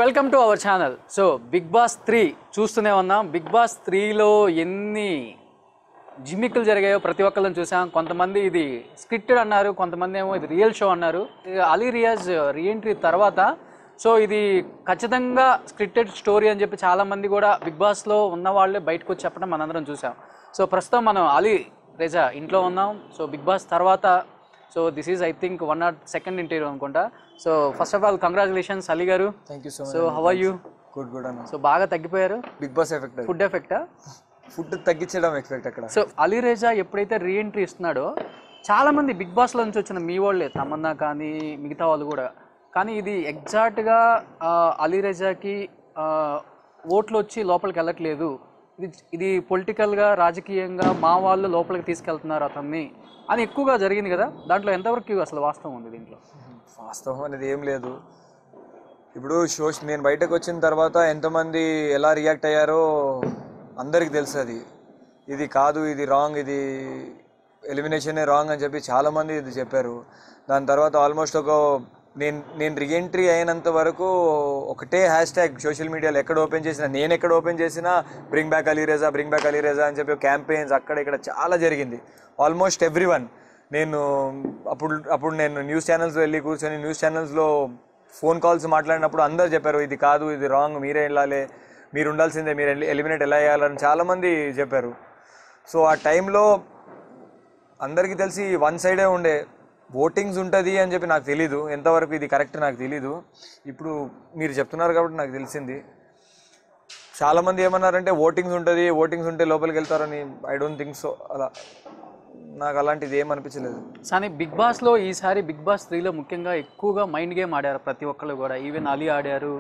Welcome to our channel. So Bigg Boss 3 చూస్తూనే ఉన్నాం. Big boss 3లో ఎన్ని జిమ్మిక్కులు జరిగాయో ప్రతి ఒక్కళ్ళని చూసాం. కొంతమంది ఇది స్క్రిప్టెడ్ అన్నారు, కొంతమంది ఏమో ఇది రియల్ షో అన్నారు. అలీ రియాజ్ రీఎంట్రీ తర్వాత సో ఇది ఖచ్చితంగా స్క్రిప్టెడ్ స్టోరీ అని చెప్పి చాలామంది కూడా బిగ్ బాస్లో ఉన్న వాళ్ళే బయటకు వచ్చి చెప్పడం మనందరం చూసాం. సో ప్రస్తుతం మనం అలీ రేజా ఇంట్లో ఉన్నాం. సో బిగ్ బాస్ తర్వాత so this is I think 102nd interview అనుకుంటా. So first of all congratulations Ali garu. Thank you so much. So how are you? Good అన్న. సో బాగా తగ్గిపోయారు. బిగ్ బాస్ ఎఫెక్ట్, ఫుడ్ ఎఫెక్టా? ఫుడ్ తగ్గించడం ఎఫెక్ట్ అక్కడ. So Ali Reza ఎప్పుడైతే reentry ఇస్తున్నాడో చాలామంది బిగ్ బాస్లో నుంచి వచ్చిన మీ వాళ్ళే, తమన్నా కానీ మిగతా వాళ్ళు కూడా, కానీ ఇది ఎగ్జాక్ట్గా అలీ రేజాకి ఓట్లు వచ్చి లోపలికి వెళ్ళట్లేదు, ఇది పొలిటికల్గా రాజకీయంగా మా వాళ్ళు లోపలికి తీసుకెళ్తున్నారు అతన్ని అని ఎక్కువగా జరిగింది కదా. దాంట్లో ఎంతవరకు అసలు వాస్తవం ఉంది? దీంట్లో వాస్తవం అనేది ఏం లేదు. ఇప్పుడు నేను బయటకు వచ్చిన తర్వాత ఎంతమంది ఎలా రియాక్ట్ అయ్యారో అందరికి తెలుసు. ఇది కాదు, ఇది రాంగ్, ఇది ఎలిమినేషనే రాంగ్ అని చెప్పి చాలామంది ఇది చెప్పారు. దాని తర్వాత ఆల్మోస్ట్ నేను రీఎంట్రీ అయినంత వరకు ఒకటే హ్యాష్ ట్యాగ్ సోషల్ మీడియాలో ఎక్కడ ఓపెన్ చేసినా, నేను ఎక్కడ ఓపెన్ చేసినా bring back Ali Reza, bring back Ali Reza అని చెప్పి క్యాంపెయిన్స్ అక్కడ ఇక్కడ చాలా జరిగింది. Almost everyone. నేను అప్పుడు నేను న్యూస్ ఛానల్స్ వెళ్ళి కూర్చొని న్యూస్ ఛానల్స్లో ఫోన్ కాల్స్ మాట్లాడినప్పుడు అందరు చెప్పారు ఇది కాదు, ఇది రాంగ్, మీరే వెళ్ళాలి, మీరు ఉండాల్సిందే, మీరు ఎలిమినేట్ ఎలా అయ్యాలని చాలామంది చెప్పారు. సో ఆ టైంలో అందరికీ తెలిసి వన్ సైడే ఉండే, ఓటింగ్స్ ఉంటుంది అని చెప్పి నాకు తెలీదు, ఎంతవరకు ఇది కరెక్ట్ నాకు తెలీదు. ఇప్పుడు మీరు చెప్తున్నారు కాబట్టి నాకు తెలిసింది. చాలామంది ఏమన్నారంటే ఓటింగ్స్ ఉంటుంది, ఓటింగ్స్ ఉంటే లోపలికి వెళ్తారని. I don't think so. అలా నాకు అలాంటిది ఏమనిపించలేదు. కానీ బిగ్ బాస్లో ఈసారి బిగ్ బాస్ 3లో ముఖ్యంగా ఎక్కువగా మైండ్ గేమ్ ఆడారు ప్రతి ఒక్కళ్ళు కూడా. ఈవెన్ అలీ ఆడారు,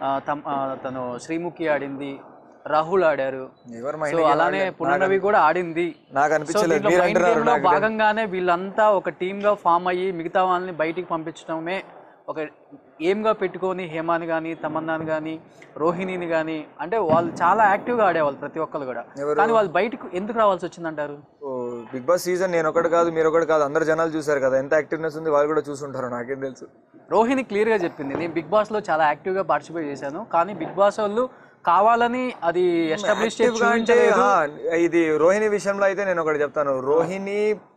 తను శ్రీముఖి ఆడింది, రాహుల్ ఆడారు, అలానే పునర్నవి కూడా ఆడింది. నాకు అనిపించలేదు. భాగంగానే వీళ్ళంతా ఒక టీమ్గా ఫామ్ అయ్యి మిగతా వాళ్ళని బయటికి పంపించడమే ఒక ఎయిమ్గా పెట్టుకొని హేమాని కానీ, తమన్నాని కానీ, రోహిణిని కానీ, అంటే వాళ్ళు చాలా యాక్టివ్గా ఆడేవాళ్ళు ప్రతి ఒక్కరు కూడా. కానీ వాళ్ళు బయటకు ఎందుకు రావాల్సి వచ్చిందంటారు? బిగ్ బాస్ సీజన్ నేను ఒకటి కాదు, మీరు ఒకటి కాదు, అందరు జనాలు చూసారు కదా ఎంత యాక్టివ్నెస్ ఉంది, వాళ్ళు కూడా చూసుంటారు, నాకేం తెలుసు. రోహిణి క్లియర్గా చెప్పింది, నేను బిగ్ బాస్లో చాలా యాక్టివ్గా పార్టిసిపేట్ చేశాను, కానీ బిగ్ బాస్ వాళ్ళు కావాలని అది ఎస్టాబ్లిష్ చేసి. ఇది రోహిణి విషయంలో అయితే నేను ఒకటి చెప్తాను. రోహిణి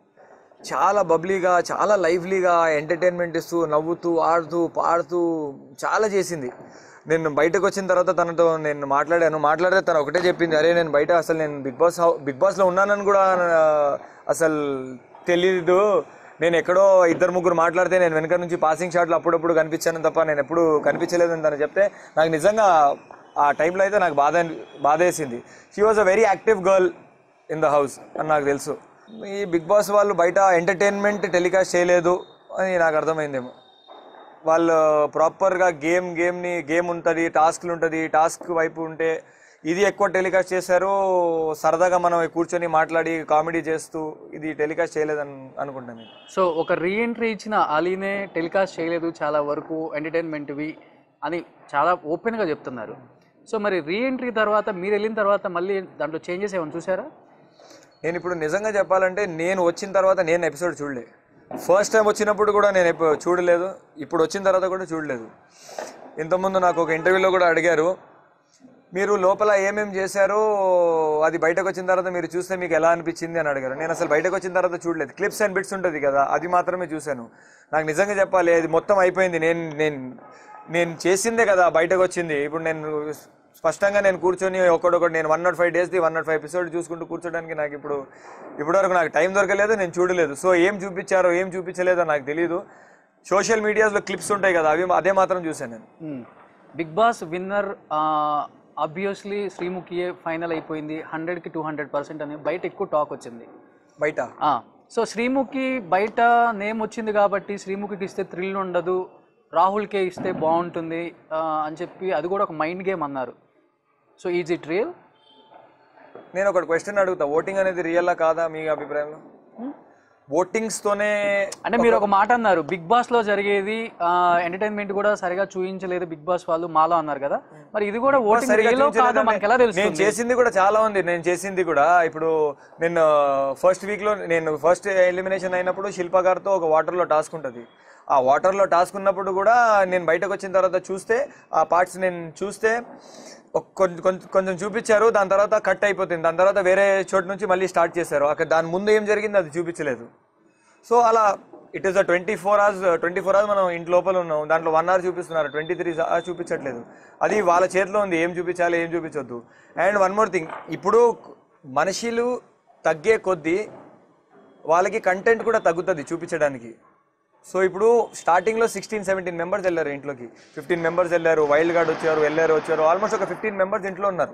చాలా బబ్లీగా, చాలా లైవ్లీగా ఎంటర్టైన్మెంట్ ఇస్తూ, నవ్వుతూ, ఆడుతూ, పాడుతూ చాలా చేసింది. నేను బయటకు వచ్చిన తర్వాత తనతో నేను మాట్లాడితే తను ఒకటే చెప్పింది, అరే నేను బయట అసలు నేను బిగ్ బాస్లో ఉన్నానని కూడా అసలు తెలీదు, నేను ఎక్కడో ఇద్దరు ముగ్గురు మాట్లాడితే నేను వెనక నుంచి పాసింగ్ షాట్లు అప్పుడప్పుడు కనిపించాను తప్ప నేను ఎప్పుడు కనిపించలేదని తను చెప్తే నాకు నిజంగా ఆ టైంలో అయితే నాకు బాధ వేసింది. She was a very active girl in the house అని నాకు తెలుసు. ఈ బిగ్ బాస్ వాళ్ళు బయట ఎంటర్టైన్మెంట్ టెలికాస్ట్ చేయలేదు అని నాకు అర్థమైందేమో. వాళ్ళు ప్రాపర్గా గేమ్ ఉంటుంది, టాస్క్లు ఉంటుంది, టాస్క్ వైపు ఉంటే ఇది ఎక్కువ టెలికాస్ట్ చేశారు. సరదాగా మనం కూర్చొని మాట్లాడి కామెడీ చేస్తూ ఇది టెలికాస్ట్ చేయలేదని అనుకుంటాను. సో ఒక రీఎంట్రీ ఇచ్చిన అలీనే టెలికాస్ట్ చేయలేదు చాలా వరకు ఎంటర్టైన్మెంట్వి అని చాలా ఓపెన్గా చెప్తున్నారు. సో మరి రీఎంట్రీ తర్వాత మీరు వెళ్ళిన తర్వాత మళ్ళీ దాంట్లో చేంజెస్ ఏమైనా చూసారా? నేను ఇప్పుడు నిజంగా చెప్పాలంటే నేను వచ్చిన తర్వాత నేను ఎపిసోడ్ చూడలే. ఫస్ట్ టైం వచ్చినప్పుడు కూడా నేను చూడలేదు, ఇప్పుడు వచ్చిన తర్వాత కూడా చూడలేదు. ఇంతకుముందు నాకు ఒక ఇంటర్వ్యూలో కూడా అడిగారు, మీరు లోపల ఏమేమి చేశారో అది బయటకు వచ్చిన తర్వాత మీరు చూస్తే మీకు ఎలా అనిపించింది అని అడిగారు. నేను అసలు బయటకు వచ్చిన తర్వాత చూడలేదు. క్లిప్స్ అండ్ బిట్స్ ఉంటుంది కదా, అది మాత్రమే చూశాను. నాకు నిజంగా చెప్పాలి, అది మొత్తం అయిపోయింది. నేను చేసిందే కదా బయటకు వచ్చింది. ఇప్పుడు నేను స్పష్టంగా నేను కూర్చొని ఒకటి నేను 105 డేస్ది 105 ఎపిసోడ్ చూసుకుంటూ కూర్చోడానికి నాకు ఇప్పటివరకు నాకు టైం దొరకలేదు, నేను చూడలేదు. సో ఏం చూపించారో ఏం చూపించలేదో నాకు తెలీదు. సోషల్ మీడియాలో క్లిప్స్ ఉంటాయి కదా, అదే మాత్రం చూశాను నేను. బిగ్ బాస్ విన్నర్ ఆబ్వియస్లీ శ్రీముఖియే ఫైనల్ అయిపోయింది. 100కి 200% అని బయట ఎక్కువ టాక్ వచ్చింది బయట. సో శ్రీముఖి బయట నేమ్ వచ్చింది కాబట్టి శ్రీముఖికి ఇస్తే థ్రిల్ ఉండదు, రాహుల్కే ఇస్తే బాగుంటుంది అని చెప్పి అది కూడా ఒక మైండ్ గేమ్ అన్నారు. So is it real? నేను ఒక క్వశ్చన్ అడుగుతా, ఓటింగ్ అనేది రియల్లా కాదా మీ అభిప్రాయంలో? ఓటింగ్స్తోనే అంటే మీరు ఒక మాట అన్నారు, బిగ్ బాస్లో జరిగేది ఎంటర్టైన్మెంట్ కూడా సరిగా చూపించలేదు బిగ్ బాస్ వాళ్ళు మాలో అన్నారు కదా, మరి ఇది కూడా ఓటింగ్ రియల్ కాదా మనకి ఎలా తెలుసు? నేను చేసింది కూడా చాలా ఉంది. నేను చేసింది కూడా ఇప్పుడు నేను ఫస్ట్ వీక్లో నేను ఫస్ట్ ఎలిమినేషన్ అయినప్పుడు శిల్ప గారితో ఒక వాటర్లో టాస్క్ ఉంటుంది. ఆ వాటర్లో టాస్క్ ఉన్నప్పుడు కూడా నేను బయటకు వచ్చిన తర్వాత చూస్తే ఆ పార్ట్స్ నేను చూస్తే కొంచెం చూపించారు, దాని తర్వాత కట్ అయిపోతుంది, దాని తర్వాత వేరే చోటు నుంచి మళ్ళీ స్టార్ట్ చేశారు. అక్కడ దాని ముందు ఏం జరిగింది అది చూపించలేదు. సో అలా ఇట్ ఈస్ 24 hours మనం ఇంటి లోపల ఉన్నాం, దాంట్లో 1 hour చూపిస్తున్నారు, 23 hours చూపించట్లేదు. అది వాళ్ళ చేతిలో ఉంది, ఏం చూపించాలి ఏం చూపించొద్దు. అండ్ వన్ మోర్ థింగ్, ఇప్పుడు మనుషులు తగ్గే కొద్దీ వాళ్ళకి కంటెంట్ కూడా తగ్గుతుంది చూపించడానికి. సో ఇప్పుడు స్టార్టింగ్లో 16-17 మెంబర్స్ వెళ్ళారు ఇంట్లోకి, 15 మెంబర్స్ వెళ్ళారు, వైల్డ్ కార్డ్ వచ్చారు, ఆల్మోస్ట్ ఒక 15 మెంబర్స్ ఇంట్లో ఉన్నారు.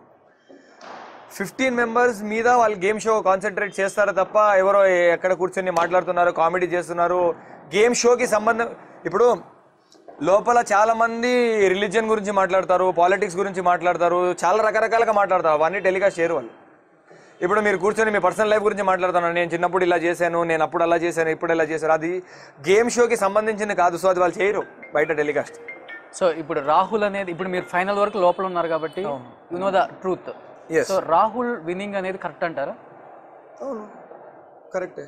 15 మెంబర్స్ మీద వాళ్ళు గేమ్ షో కాన్సన్ట్రేట్ చేస్తారు తప్ప ఎవరో ఎక్కడ కూర్చొని మాట్లాడుతున్నారు, కామెడీ చేస్తున్నారు, గేమ్ షోకి సంబంధం. ఇప్పుడు లోపల చాలా మంది రిలీజియన్ గురించి మాట్లాడతారు, పాలిటిక్స్ గురించి మాట్లాడతారు, చాలా రకరకాలుగా మాట్లాడతారు, అవన్నీ టెలికాస్ట్ చేయరు వాళ్ళు. ఇప్పుడు మీరు కూర్చొని మీ పర్సనల్ లైఫ్ గురించి మాట్లాడుతున్నారు, నేను చిన్నప్పుడు ఇలా చేశాను, నేను అప్పుడు అలా చేశాను, ఇప్పుడు ఇలా చేశాను, అది గేమ్ షోకి సంబంధించింది కాదు. సో అది వాళ్ళు చేయరు బయట టెలికాస్ట్. సో ఇప్పుడు రాహుల్ అనేది, ఇప్పుడు మీరు ఫైనల్ వరకు లోపల ఉన్నారు కాబట్టి you know the truth. So Rahul winning అనేది కరెక్ట్ అంటారా? అవును, కరెక్టే.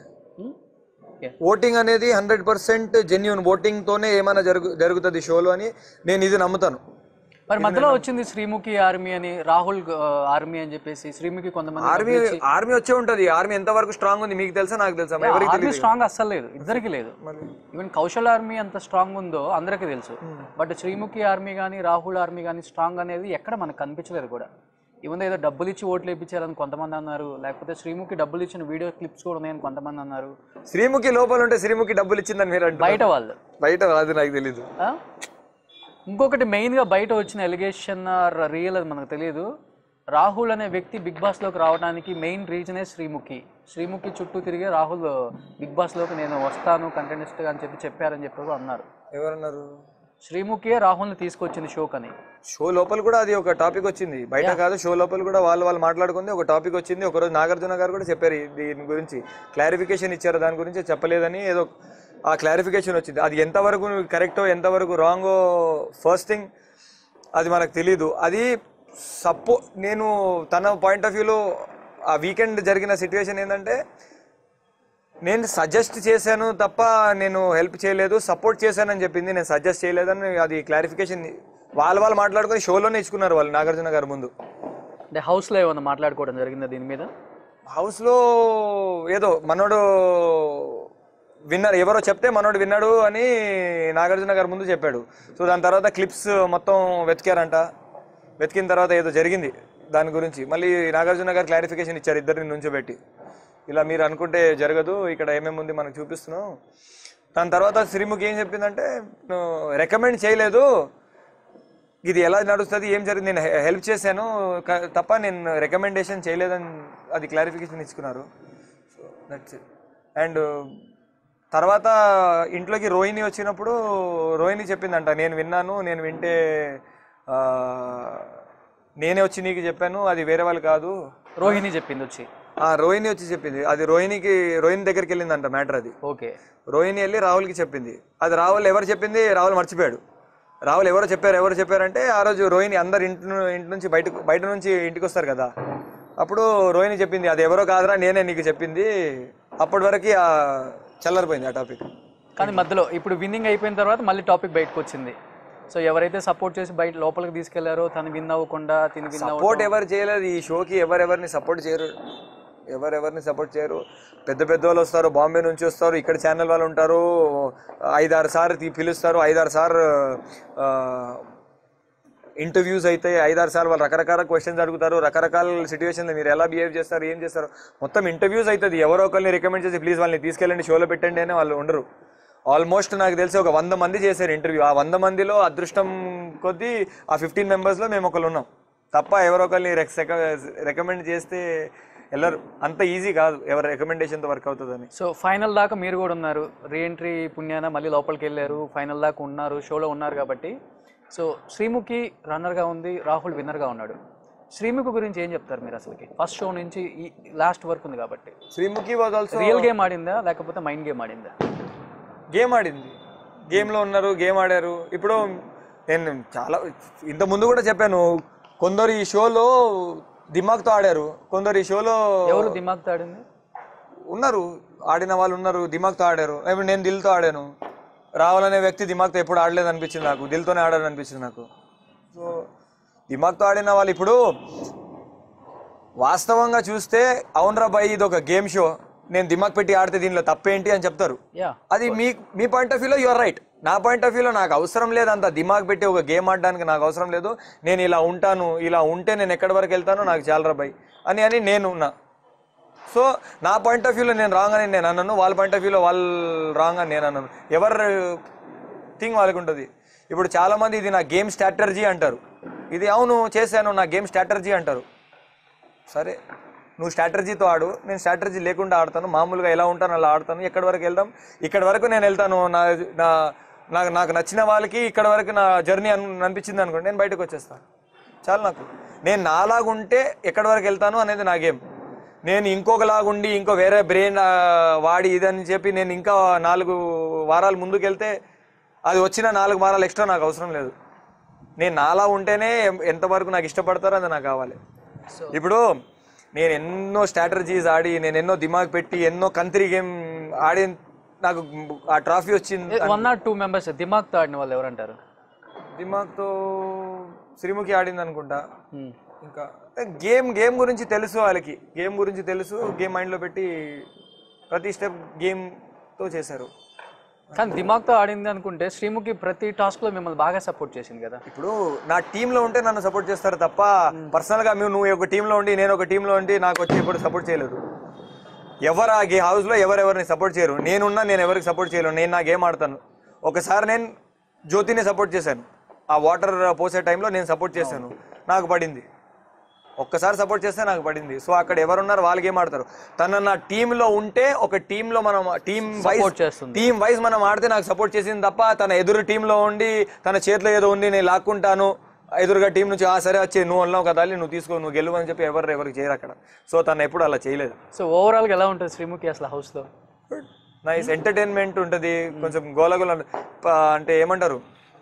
ఓటింగ్ అనేది 100% జెన్యూన్ ఓటింగ్ తోనే ఏమైనా జరుగుతుంది షోలో అని నేను ఇది నమ్ముతాను. మరి మధ్యలో వచ్చింది శ్రీముఖి ఆర్మీ అని, రాహుల్ ఆర్మీ అని చెప్పేసి శ్రీముఖి కొంతమంది ఆర్మీ వచ్చే ఉంటది. ఆర్మీ ఎంత వరకు స్ట్రాంగ్ ఉంది మీకు తెలుసా, నాకు తెలుసా? ఆర్మీ స్ట్రాంగ్ అస్సలు లేదు, ఇద్దరికి లేదు. ఈవెన్ కౌశల్ ఆర్మీ ఎంత స్ట్రాంగ్ ఉందో అందరికీ తెలుసు. బట్ శ్రీముఖి ఆర్మీ కానీ రాహుల్ ఆర్మీ కానీ స్ట్రాంగ్ అనేది ఎక్కడ మనకు కనిపించలేదు కూడా. ఈవెన్ ఏదో డబ్బులు ఇచ్చి ఓట్లు వేయించారని కొంతమంది అన్నారు, లేకపోతే శ్రీముఖి డబ్బులు ఇచ్చిన వీడియో క్లిప్స్ కూడా ఉన్నాయని కొంతమంది అన్నారు. శ్రీముఖి లోపల ఉంటే శ్రీముఖి డబ్బులు ఇచ్చిందని మీరు అంటే బయట వాళ్ళు, బయట అది నాకు తెలీదు. ఇంకొకటి మెయిన్గా బయట వచ్చిన ఎలిగేషన్ రియల్ అది మనకు తెలియదు. రాహుల్ అనే వ్యక్తి బిగ్ బాస్లోకి రావడానికి మెయిన్ రీజనే శ్రీముఖి. శ్రీముఖి చుట్టూ తిరిగి రాహుల్ బిగ్ బాస్లోకి నేను వస్తాను కంటెస్టెంట్గా అని చెప్పారని చెప్పి అన్నారు. ఎవరన్నారు? శ్రీముఖియే రాహుల్ని తీసుకొచ్చింది షోకని. షో లోపల కూడా అది ఒక టాపిక్ వచ్చింది, బయట కాదు, షో లోపల కూడా వాళ్ళు మాట్లాడుకుంది ఒక టాపిక్ వచ్చింది. ఒకరోజు నాగార్జున గారు కూడా చెప్పారు దీని గురించి, క్లారిఫికేషన్ ఇచ్చారు, దాని గురించి చెప్పలేదని ఏదో ఆ క్లారిఫికేషన్ వచ్చింది. అది ఎంతవరకు కరెక్టో ఎంతవరకు రాంగో ఫస్ట్ థింగ్ అది మనకు తెలీదు. అది నేను తన పాయింట్ ఆఫ్ వ్యూలో ఆ వీకెండ్ జరిగిన సిచ్యువేషన్ ఏంటంటే, నేను సజెస్ట్ చేశాను తప్ప నేను హెల్ప్ చేయలేదు, సపోర్ట్ చేశానని చెప్పింది, నేను సజెస్ట్ చేయలేదని. అది క్లారిఫికేషన్ వాళ్ళు మాట్లాడుకొని షోలోనే ఇచ్చుకున్నారు వాళ్ళు నాగార్జున గారి ముందు. అంటే హౌస్లో ఏమన్నా మాట్లాడుకోవడం జరిగిందా దీని మీద? హౌస్లో ఏదో మనోడు విన్నారు, ఎవరో చెప్తే మనోడు విన్నాడు అని నాగార్జున గారి ముందు చెప్పాడు. సో దాని తర్వాత క్లిప్స్ మొత్తం వెతికారంట, వెతికిన తర్వాత ఏదో జరిగింది దాని గురించి. మళ్ళీ నాగార్జున గారు క్లారిఫికేషన్ ఇచ్చారు ఇద్దరిని నుంచోబెట్టి, ఇలా మీరు అనుకుంటే జరగదు, ఇక్కడ ఏమేమి ఉంది మనకు చూపిస్తున్నాం. దాని తర్వాత శ్రీముఖి ఏం చెప్పిందంటే, రికమెండ్ చేయలేదు, ఇది ఎలా నడుస్తుంది ఏం జరిగింది, నేను హెల్ప్ చేశాను తప్ప నేను రికమెండేషన్ చేయలేదని అది క్లారిఫికేషన్ ఇచ్చుకున్నారు. So that's it. అండ్ తర్వాత ఇంట్లోకి రోహిణి వచ్చినప్పుడు రోహిణి చెప్పిందంట, నేను విన్నాను, నేను వింటే నేనే వచ్చి నీకు చెప్పాను, అది వేరే వాళ్ళు కాదు. రోహిణి చెప్పింది వచ్చి? రోహిణి వచ్చి చెప్పింది. అది రోహిణి దగ్గరికి వెళ్ళిందంట మ్యాటర్ అది. ఓకే. రోహిణి వెళ్ళి రాహుల్కి చెప్పింది. అది రాహుల్ ఎవరు చెప్పింది రాహుల్ మర్చిపోయాడు. రాహుల్ ఎవరు చెప్పారంటే ఆ రోజు రోహిణి అందరు ఇంటి నుంచి బయట నుంచి ఇంటికి వస్తారు కదా, అప్పుడు రోహిణి చెప్పింది, అది ఎవరో కాదురా నేనే నీకు చెప్పింది. అప్పటి వరకు చల్లరిపోయింది ఆ టాపిక్. కానీ మధ్యలో ఇప్పుడు విన్నింగ్ అయిపోయిన తర్వాత మళ్ళీ టాపిక్ బయటకు వచ్చింది. సో ఎవరైతే సపోర్ట్ చేసి బయట లోపలికి తీసుకెళ్లారో తను విన్ అవ్వకుండా సపోర్ట్ ఎవరు చేయలేదు ఈ షోకి, ఎవరెవరిని సపోర్ట్ చేయరు. పెద్ద వాళ్ళు వస్తారు, బాంబే నుంచి వస్తారు, ఇక్కడ ఛానల్ వాళ్ళు ఉంటారు, 5-6 సార్లు పిలుస్తారు, 5-6 సార్లు ఇంటర్వ్యూస్ అయితే, 5-6 సార్లు వాళ్ళు రకరకాల క్వశ్చన్స్ అడుగుతారు, రకరకాల సిచ్యువేషన్లో మీరు ఎలా బిహేవ్ చేస్తారు, ఏం చేస్తారు, మొత్తం ఇంటర్వ్యూస్ అవుతుంది. ఎవరో ఒకరిని రికమెండ్ చేసి ప్లీజ్ వాళ్ళని తీసుకెళ్ళండి షోలో పెట్టండి అని వాళ్ళు ఉండరు. ఆల్మోస్ట్ నాకు తెలిసి ఒక 100 మంది చేశారు ఇంటర్వ్యూ. ఆ 100 మందిలో అదృష్టం కొద్దీ ఆ 15 మెంబర్స్లో మేము ఒకళ్ళు ఉన్నాం తప్ప ఎవరో ఒకరిని రికమెండ్ చేస్తే వెళ్ళరు. అంత ఈజీ కాదు ఎవరు రికమెండేషన్తో వర్క్ అవుతుందని. సో ఫైనల్ దాకా మీరు కూడా ఉన్నారు, రీఎంట్రీ పుణ్యాన మళ్ళీ లోపలికి వెళ్ళారు, ఫైనల్ దాకా ఉన్నారు, షోలో ఉన్నారు కాబట్టి. సో శ్రీముఖి రన్నర్గా ఉంది, రాహుల్ విన్నర్గా ఉన్నాడు. శ్రీముఖి గురించి ఏం చెప్తారు మీరు? అసలుకి ఫస్ట్ షో నుంచి ఈ లాస్ట్ వరకు ఉంది కాబట్టి. Srimukhi was also real game ఆడిందా లేకపోతే మైండ్ గేమ్ ఆడిందా? గేమ్ ఆడింది, గేమ్లో ఉన్నారు, గేమ్ ఆడారు. ఇప్పుడు నేను చాలా ఇంత ముందు కూడా చెప్పాను, కొందరు ఈ షోలో దిమాగ్తో ఆడారు, కొందరు ఈ షోలో ఎవరు దిమాగ్తో ఆడింది ఉన్నారు, ఆడిన వాళ్ళు ఉన్నారు, దిమాగ్తో ఆడారు. ఇప్పుడు నేను దిల్తో ఆడాను, రాహుల్ అనే వ్యక్తి దిమాగ్తో ఎప్పుడు ఆడలేదు అనిపించింది నాకు, దిల్తోనే ఆడాలని అనిపించింది నాకు. సో దిమాగ్తో ఆడిన వాళ్ళు ఇప్పుడు వాస్తవంగా చూస్తే అవునరా బాయ్ ఇది ఒక గేమ్ షో, నేను దిమాగ్ పెట్టి ఆడితే దీనిలో తప్పేంటి అని చెప్తారు. అది మీ పాయింట్ ఆఫ్ వ్యూలో యువర్ రైట్. నా పాయింట్ ఆఫ్ వ్యూలో నాకు అవసరం లేదు అంత దిమాగ్ పెట్టి ఒక గేమ్ ఆడడానికి, నాకు అవసరం లేదు. నేను ఇలా ఉంటాను, ఇలా ఉంటే నేను ఎక్కడి వరకు వెళ్తానో నాకు చాలరా బాయ్ అని నేను ఉన్నా. సో నా పాయింట్ ఆఫ్ వ్యూలో నేను రాంగ్ అని నేను అన్నాను, వాళ్ళ పాయింట్ ఆఫ్ వ్యూలో వాళ్ళు రాంగ్ అని నేను అన్నాను. ఎవరు థింగ్ వాళ్ళకు ఉంటుంది. ఇప్పుడు చాలామంది ఇది నా గేమ్ స్ట్రాటజీ అంటారు, ఇది అవును చేశాను నా గేమ్ స్ట్రాటజీ అంటారు. సరే నువ్వు స్ట్రాటజీతో ఆడు, నేను స్ట్రాటజీ లేకుండా ఆడతాను, మామూలుగా ఎలా ఉంటాను అలా ఆడతాను. ఎక్కడి వరకు వెళ్దాం, ఇక్కడి వరకు నేను వెళ్తాను, నాకు నచ్చిన వాళ్ళకి ఇక్కడ వరకు నా జర్నీ అనిపించింది అనుకోండి, నేను బయటకు వచ్చేస్తాను చాలా. నాకు నేను నాలాగుంటే ఎక్కడి వరకు వెళ్తాను అనేది నా గేమ్. నేను ఇంకొకలాగుండి ఇంకో వేరే బ్రెయిన్ వాడి ఇదని చెప్పి నేను ఇంకా 4 వారాలు ముందుకు వెళ్తే అది వచ్చిన 4 వారాలు ఎక్స్ట్రా నాకు అవసరం లేదు. నేను నాలా ఉంటేనే ఎంతవరకు నాకు ఇష్టపడతారో అది నాకు కావాలి. ఇప్పుడు నేను ఎన్నో స్ట్రాటజీస్ ఆడి, నేను ఎన్నో దిమాగ్ పెట్టి ఎన్నో కంట్రీ గేమ్ ఆడి నాకు ఆ ట్రాఫీ వచ్చింది. 1 or 2 మెంబర్స్ దిమాగ్తో ఆడిన వాళ్ళు ఎవరంటారు? దిమాగ్తో శ్రీముఖి ఆడింది అనుకుంటా. ఇంకా గేమ్ గురించి తెలుసు వాళ్ళకి, గేమ్ గురించి తెలుసు, గేమ్ మైండ్లో పెట్టి ప్రతి స్టెప్ గేమ్తో చేశారు. కానీ దిమాగ్తో ఆడింది అనుకుంటే శ్రీముఖి ప్రతి టాస్క్లో మిమ్మల్ని బాగా సపోర్ట్ చేసింది కదా. ఇప్పుడు నా టీంలో ఉంటే నన్ను సపోర్ట్ చేస్తారు తప్ప పర్సనల్గా నువ్వు ఒక టీంలో ఉండి నేను ఒక టీంలో ఉండి నాకు వచ్చి ఎప్పుడు సపోర్ట్ చేయలేదు. ఎవరు ఆ హౌస్లో ఎవరెవరిని సపోర్ట్ చేయరు, నేను ఎవరికి సపోర్ట్ చేయలేను. నేను నా గేమ్ ఆడతాను. ఒకసారి నేను జ్యోతిని సపోర్ట్ చేశాను, ఆ వాటర్ పోసే టైంలో నేను సపోర్ట్ చేశాను, నాకు పడింది. ఒక్కసారి సపోర్ట్ చేస్తే నాకు పడింది. సో అక్కడ ఎవరున్నారు వాళ్ళు గేమ్ ఆడతారు. తన నా టీంలో ఉంటే ఒక టీంలో మనం టీం వైజ్ మనం ఆడితే నాకు సపోర్ట్ చేసింది తప్ప తన ఎదురు టీంలో ఉండి తన చేతిలో ఏదో ఉంది నేను లాక్కుంటాను ఎదురుగా టీం నుంచి సరే వచ్చి నువ్వు అన్నావు కదా నువ్వు తీసుకో నువ్వు గెలువు అని చెప్పి ఎవరికి చేయరు అక్కడ. సో తను ఎప్పుడు అలా చేయలేదు. సో ఓవరాల్గా ఎలా ఉంటుంది శ్రీముఖి అసలు హౌస్లో? నైస్ ఎంటర్టైన్మెంట్ ఉంటుంది, కొంచెం గోలగోల అంటే ఏమంటారు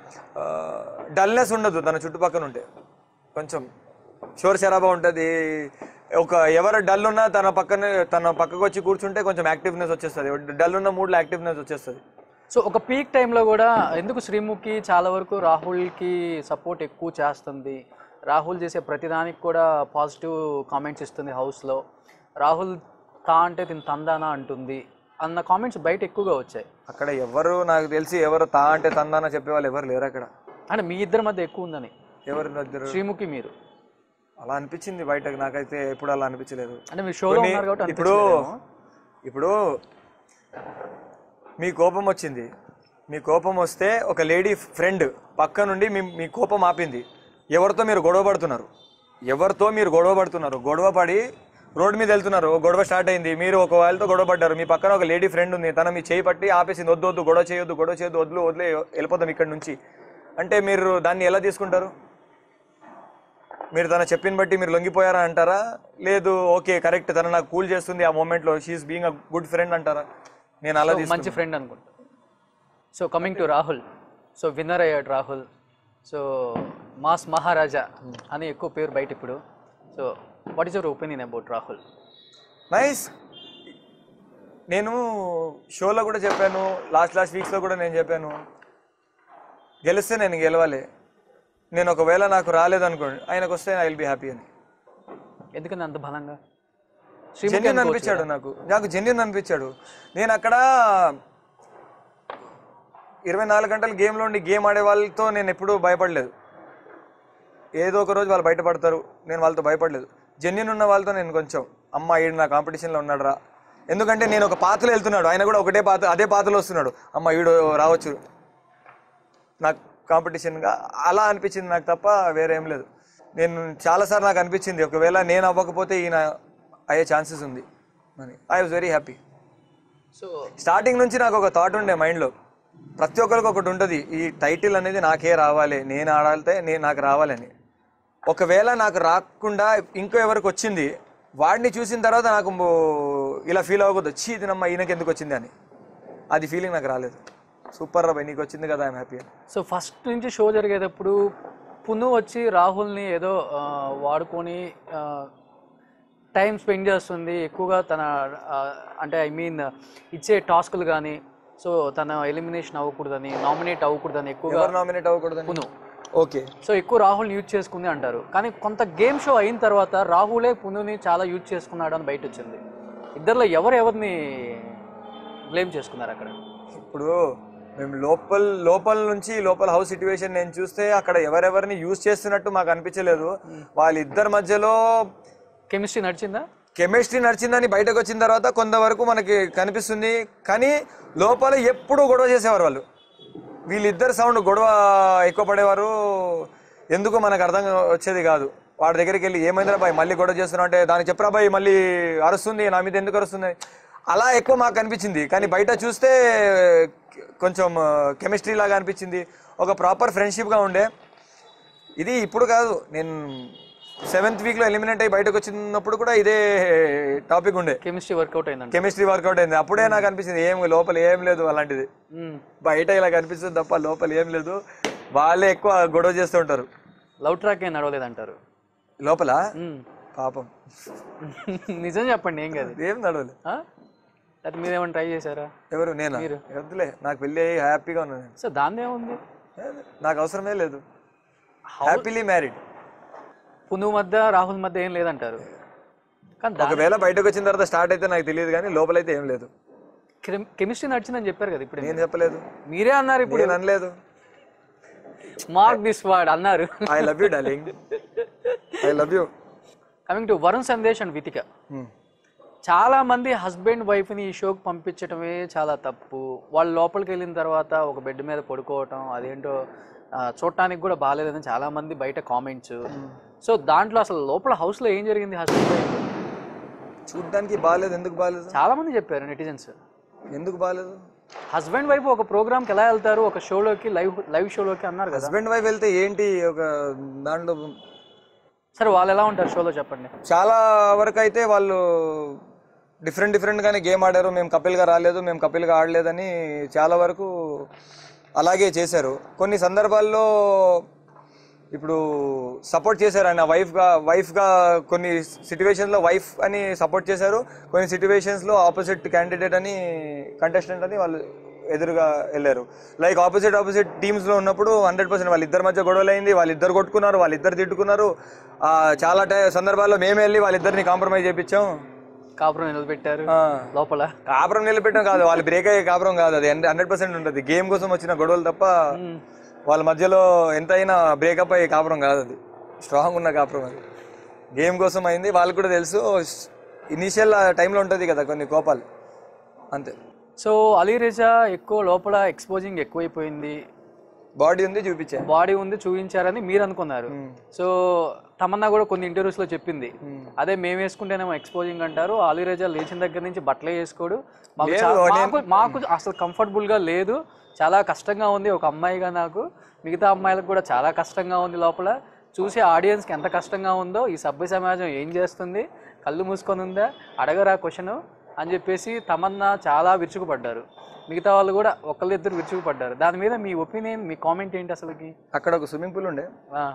డల్నెస్ ఉండదు తన చుట్టుపక్కల ఉంటే, కొంచెం షోర్ శరాబా ఉంటుంది. ఎవరు డల్ ఉన్నా తన పక్కకు వచ్చి కూర్చుంటే కొంచెం యాక్టివ్నెస్ వచ్చేస్తుంది, డల్ ఉన్న మూడ్లో యాక్టివ్నెస్ వచ్చేస్తుంది. సో ఒక పీక్ టైంలో కూడా ఎందుకు శ్రీముఖి చాలా వరకు రాహుల్కి సపోర్ట్ ఎక్కువ చేస్తుంది, రాహుల్ చేసే ప్రతిదానికి కూడా పాజిటివ్ కామెంట్స్ ఇస్తుంది హౌస్లో, రాహుల్ తా అంటే తిని తందానా అంటుంది అన్న కామెంట్స్ బయట ఎక్కువగా వచ్చాయి. అక్కడ ఎవరు నాకు తెలిసి ఎవరు తా అంటే తందానా చెప్పేవాళ్ళు ఎవరు లేరు అక్కడ. అంటే మీ ఇద్దరి మధ్య ఎక్కువ ఉందని ఎవరి మధ్య శ్రీముఖి మీరు అలా అనిపించింది బయటకు, నాకైతే ఎప్పుడు అలా అనిపించలేదు. అంటే మీ షోలో ఉన్నారు కాబట్టి ఇప్పుడు మీ కోపం వచ్చింది, మీ కోపం వస్తే ఒక లేడీ ఫ్రెండ్ పక్క నుండి మీ కోపం ఆపింది. ఎవరితో మీరు గొడవ పడుతున్నారు, గొడవ పడి రోడ్ మీద వెళ్తున్నారు, గొడవ స్టార్ట్ అయింది, మీరు ఒక వాళ్ళతో గొడవ పడ్డారు, మీ పక్కన ఒక లేడీ ఫ్రెండ్ ఉంది, తన మీ చేయి పట్టి ఆపేసింది, వద్దు గొడవ చేయొద్దు వదిలే వెళ్ళిపోతాం ఇక్కడ నుంచి అంటే మీరు దాన్ని ఎలా తీసుకుంటారు? మీరు తన చెప్పిన బట్టి మీరు లొంగిపోయారా అంటారా, లేదు ఓకే కరెక్ట్ తన నాకు కూల్ చేస్తుంది ఆ మూమెంట్లో she's being a good friend అంటారా? నేను అలా మంచి ఫ్రెండ్ అనుకుంటా. So coming to Rahul, so winner అయ్యాడు రాహుల్. సో మాస్ మహారాజా అని ఎక్కువ పేరు బయట ఇప్పుడు. So what is your opinion about Rahul? Nice. నేను షోలో కూడా చెప్పాను, లాస్ట్ వీక్స్లో కూడా నేను చెప్పాను, గెలిస్తే నేను గెలవాలి, నేను ఒకవేళ నాకు రాలేదనుకోండి ఆయనకు వస్తే ఐ విల్ బి హ్యాపీ అని. ఎందుకని అంత బలంగా? జెన్యూన్ అనిపించాడు నాకు జెన్యూన్ అనిపించాడు. నేను అక్కడ 24 గంటలు గేమ్లో ఉండి గేమ్ ఆడే వాళ్ళతో నేను ఎప్పుడూ భయపడలేదు. ఏదో ఒక రోజు వాళ్ళు బయటపడతారు, నేను వాళ్ళతో భయపడలేదు. జెన్యూన్ ఉన్న వాళ్ళతో నేను కొంచెం అమ్మ ఈడు నా కాంపిటీషన్లో ఉన్నాడు రా, ఎందుకంటే నేను ఒక పాత్రలో వెళ్తున్నాడు, ఆయన కూడా అదే పాత్రలో వస్తున్నాడు, అమ్మ ఈడు రావచ్చు నాకు కాంపిటీషన్గా, అలా అనిపించింది నాకు తప్ప వేరే ఏం లేదు. నేను చాలాసార్లు నాకు అనిపించింది ఒకవేళ నేను అవ్వకపోతే ఈయన అయ్యే ఛాన్సెస్ ఉంది అని. I was very happy. So starting నుంచి నాకు ఒక థాట్ ఉండే మైండ్లో, ప్రతి ఒక్కరికి ఒకటి ఉంటుంది, ఈ టైటిల్ అనేది నాకే రావాలి, నేను ఆడాలితే నాకు రావాలని. ఒకవేళ నాకు రాకుండా ఇంకో ఎవరికి వచ్చింది, వాడిని చూసిన తర్వాత నాకు ఇలా ఫీల్ అవ్వకూడదు, చీ ఇది నమ్మ ఈయనకి ఎందుకు వచ్చింది అని, అది ఫీలింగ్ నాకు రాలేదు. సూపర్ రా నీకు వచ్చింది కదా ఐఎమ్ హ్యాపీ. సో ఫస్ట్ నుంచి షో జరిగేటప్పుడు పును వచ్చి రాహుల్ని ఏదో వాడుకొని టైం స్పెండ్ చేస్తుంది ఎక్కువగా తన అంటే ఐ మీన్ ఇచ్చే టాస్కులు కానీ. సో తన ఎలిమినేషన్ అవ్వకూడదని, నామినేట్ అవ్వకూడదని ఎక్కువగా నామినేట్ అవ్వకూడదు పును. ఓకే. సో ఎక్కువ రాహుల్ యూజ్ చేసుకుంది అంటారు, కానీ కొంత గేమ్ షో అయిన తర్వాత రాహులే పునుని చాలా యూజ్ చేసుకున్నాడు అని బయట వచ్చింది. ఇద్దరిలో ఎవరిని బ్లేమ్ చేసుకున్నారు అక్కడ? ఇప్పుడు మేము లోపల నుంచి హౌస్ సిచ్యువేషన్ నేను చూస్తే అక్కడ ఎవరెవరిని యూజ్ చేస్తున్నట్టు మాకు అనిపించలేదు. వాళ్ళిద్దరి మధ్యలో కెమిస్ట్రీ నడిచిందని బయటకు వచ్చిన తర్వాత కొంతవరకు మనకి కనిపిస్తుంది. కానీ లోపల ఎప్పుడు గొడవ చేసేవారు వాళ్ళు. వీళ్ళిద్దరు సౌండ్ గొడవ ఎక్కువ పడేవారు. ఎందుకు మనకు అర్థం వచ్చేది కాదు. వాడి దగ్గరికి వెళ్ళి ఏమైందిరా బాయ్ మళ్ళీ గొడవ చేస్తున్నావు అంటే దానికి చెప్పరా బాయ్ మళ్ళీ అరుస్తుంది, నా మీద ఎందుకు అరుస్తుంది, అలా ఎక్కువ మాకు అనిపించింది. కానీ బయట చూస్తే కొంచెం కెమిస్ట్రీ లాగా అనిపించింది, ఒక ప్రాపర్ ఫ్రెండ్షిప్గా ఉండే. ఇది ఇప్పుడు కాదు, నేను 7th వీక్లో ఎలిమినేట్ అయ్యి బయటకు వచ్చినప్పుడు కూడా ఇదే టాపిక్ ఉండే. కెమిస్ట్రీ వర్కౌట్ అయింది. అప్పుడే నాకు అనిపించింది ఏం లోపల ఏం లేదు అలాంటిది. బయట ఇలా కనిపిస్తుంది తప్ప లోపల ఏం లేదు. వాళ్ళే ఎక్కువ గొడవ చేస్తూ ఉంటారు. లవ్ ట్రాక్ ఏం నడవలేదంటారు లోపల? పాపం నిజం చెప్పండి, ఏం కాదు, ఏం నడవలేదు. అది మీరేమైనా ట్రై చేశారా? ఎవరు? నేను వద్దులే, నాకు పెళ్ళి హ్యాపీగా ఉన్నాను. సో దాని ఏముంది, నాకు అవసరమే లేదు, హ్యాపీలీ మ్యారీడ్. పును మధ్య రాహుల్ మధ్య ఏం లేదంటారు. కానీ ఒకవేళ బయటకు వచ్చిన తర్వాత స్టార్ట్ అయితే నాకు తెలియదు, కానీ లోపలైతే ఏం లేదు. కెమిస్ట్రీ నడిచిందని చెప్పారు కదా ఇప్పుడు. నేను చెప్పలేదు, మీరే అన్నారు. ఇప్పుడు నేను అనలేదు. మార్క్ దిస్ వర్డ్ అన్నారు. I love you darling, I love you. Coming to Varun Sandesh and Vithika, చాలా మంది హస్బెండ్ వైఫ్ని ఈ షోకి పంపించటమే చాలా తప్పు. వాళ్ళు లోపలికి వెళ్ళిన తర్వాత ఒక బెడ్ మీద పడుకోవటం అదేంటో చూడటానికి కూడా బాగాలేదని చాలా మంది బయట కామెంట్స్. సో దాంట్లో అసలు లోపల హౌస్లో ఏం జరిగింది? హస్బెండ్ వైఫ్ చూడడానికి బాగాలేదు. ఎందుకు బాగాలేదు? చాలా మంది చెప్పారు నెటిజన్స్. ఎందుకు బాగాలేదు? హస్బెండ్ వైఫ్ ఒక ప్రోగ్రామ్కి ఎలా వెళ్తారు, ఒక షోలోకి, లైవ్ షోలోకి అన్నారు కదా. హస్బెండ్ వైఫ్ వెళ్తే ఏంటి ఒక దాంట్లో? సరే వాళ్ళు ఎలా ఉంటారు షోలో చెప్పండి. చాలా వరకు అయితే వాళ్ళు డిఫరెంట్గానే గేమ్ ఆడారు. మేము కపిల్గా రాలేదు, మేము కపిల్గా ఆడలేదని చాలా వరకు అలాగే చేశారు. కొన్ని సందర్భాల్లో ఇప్పుడు సపోర్ట్ చేశారు ఆయన వైఫ్గా కొన్ని సిచ్యువేషన్స్లో వైఫ్ అని సపోర్ట్ చేశారు, కొన్ని సిచ్యువేషన్స్లో ఆపోజిట్ క్యాండిడేట్ అని కంటెస్టెంట్ అని వాళ్ళు ఎదురుగా వెళ్ళారు. లైక్ ఆపోజిట్ టీమ్స్లో ఉన్నప్పుడు 100% వాళ్ళిద్దరి మధ్య గొడవలు అయింది, వాళ్ళిద్దరు కొట్టుకున్నారు, వాళ్ళిద్దరు తిట్టుకున్నారు. చాలా సందర్భాల్లో మేమే వెళ్ళి వాళ్ళిద్దరిని కాంప్రమైజ్ చేయించాం. కాపురం నిలబెట్టారు లోపల. కాపురం నిలబెట్టడం కాదు, వాళ్ళు బ్రేక్ అయ్యే కాపురం కాదు, అది 100% ఉంటుంది. గేమ్ కోసం వచ్చిన గొడవలు తప్ప వాళ్ళ మధ్యలో ఎంతైనా బ్రేకప్ అయ్యే కాపురం కాదు, అది స్ట్రాంగ్ ఉన్న కాపురం. అది గేమ్ కోసం అయింది, వాళ్ళకి కూడా తెలుసు. ఇనీషియల్ టైంలో ఉంటుంది కదా కొన్ని కోపాలు, అంతే. సో అలీరేజా ఎక్కువ లోపల ఎక్స్పోజింగ్ ఎక్కువైపోయింది, బాడీ ఉంది చూపించారని మీరు అనుకున్నారు. సో తమన్నా కూడా కొన్ని ఇంటర్వ్యూస్లో చెప్పింది, అదే మేము వేసుకుంటేనేమో ఎక్స్పోజింగ్ అంటారు, అలీరేజా లేచిన దగ్గర నుంచి బట్టలే వేసుకోడు, మాకు అసలు కంఫర్టబుల్గా లేదు, చాలా కష్టంగా ఉంది ఒక అమ్మాయిగా నాకు, మిగతా అమ్మాయిలకు కూడా చాలా కష్టంగా ఉంది లోపల, చూసే ఆడియన్స్కి ఎంత కష్టంగా ఉందో, ఈ సభ్య సమాజం ఏం చేస్తుంది, కళ్ళు మూసుకొని ఉందా, అడగరా క్వశ్చన్ అని చెప్పేసి తమన్నా చాలా విరుచుకుపడ్డారు. మిగతా వాళ్ళు కూడా ఒకళ్ళిద్దరు విరుచుకుపడ్డారు. దాని మీద మీ ఒపీనియన్, మీ కామెంట్ ఏంటి అసలుకి? అక్కడ ఒక స్విమ్మింగ్ పూల్ ఉండే,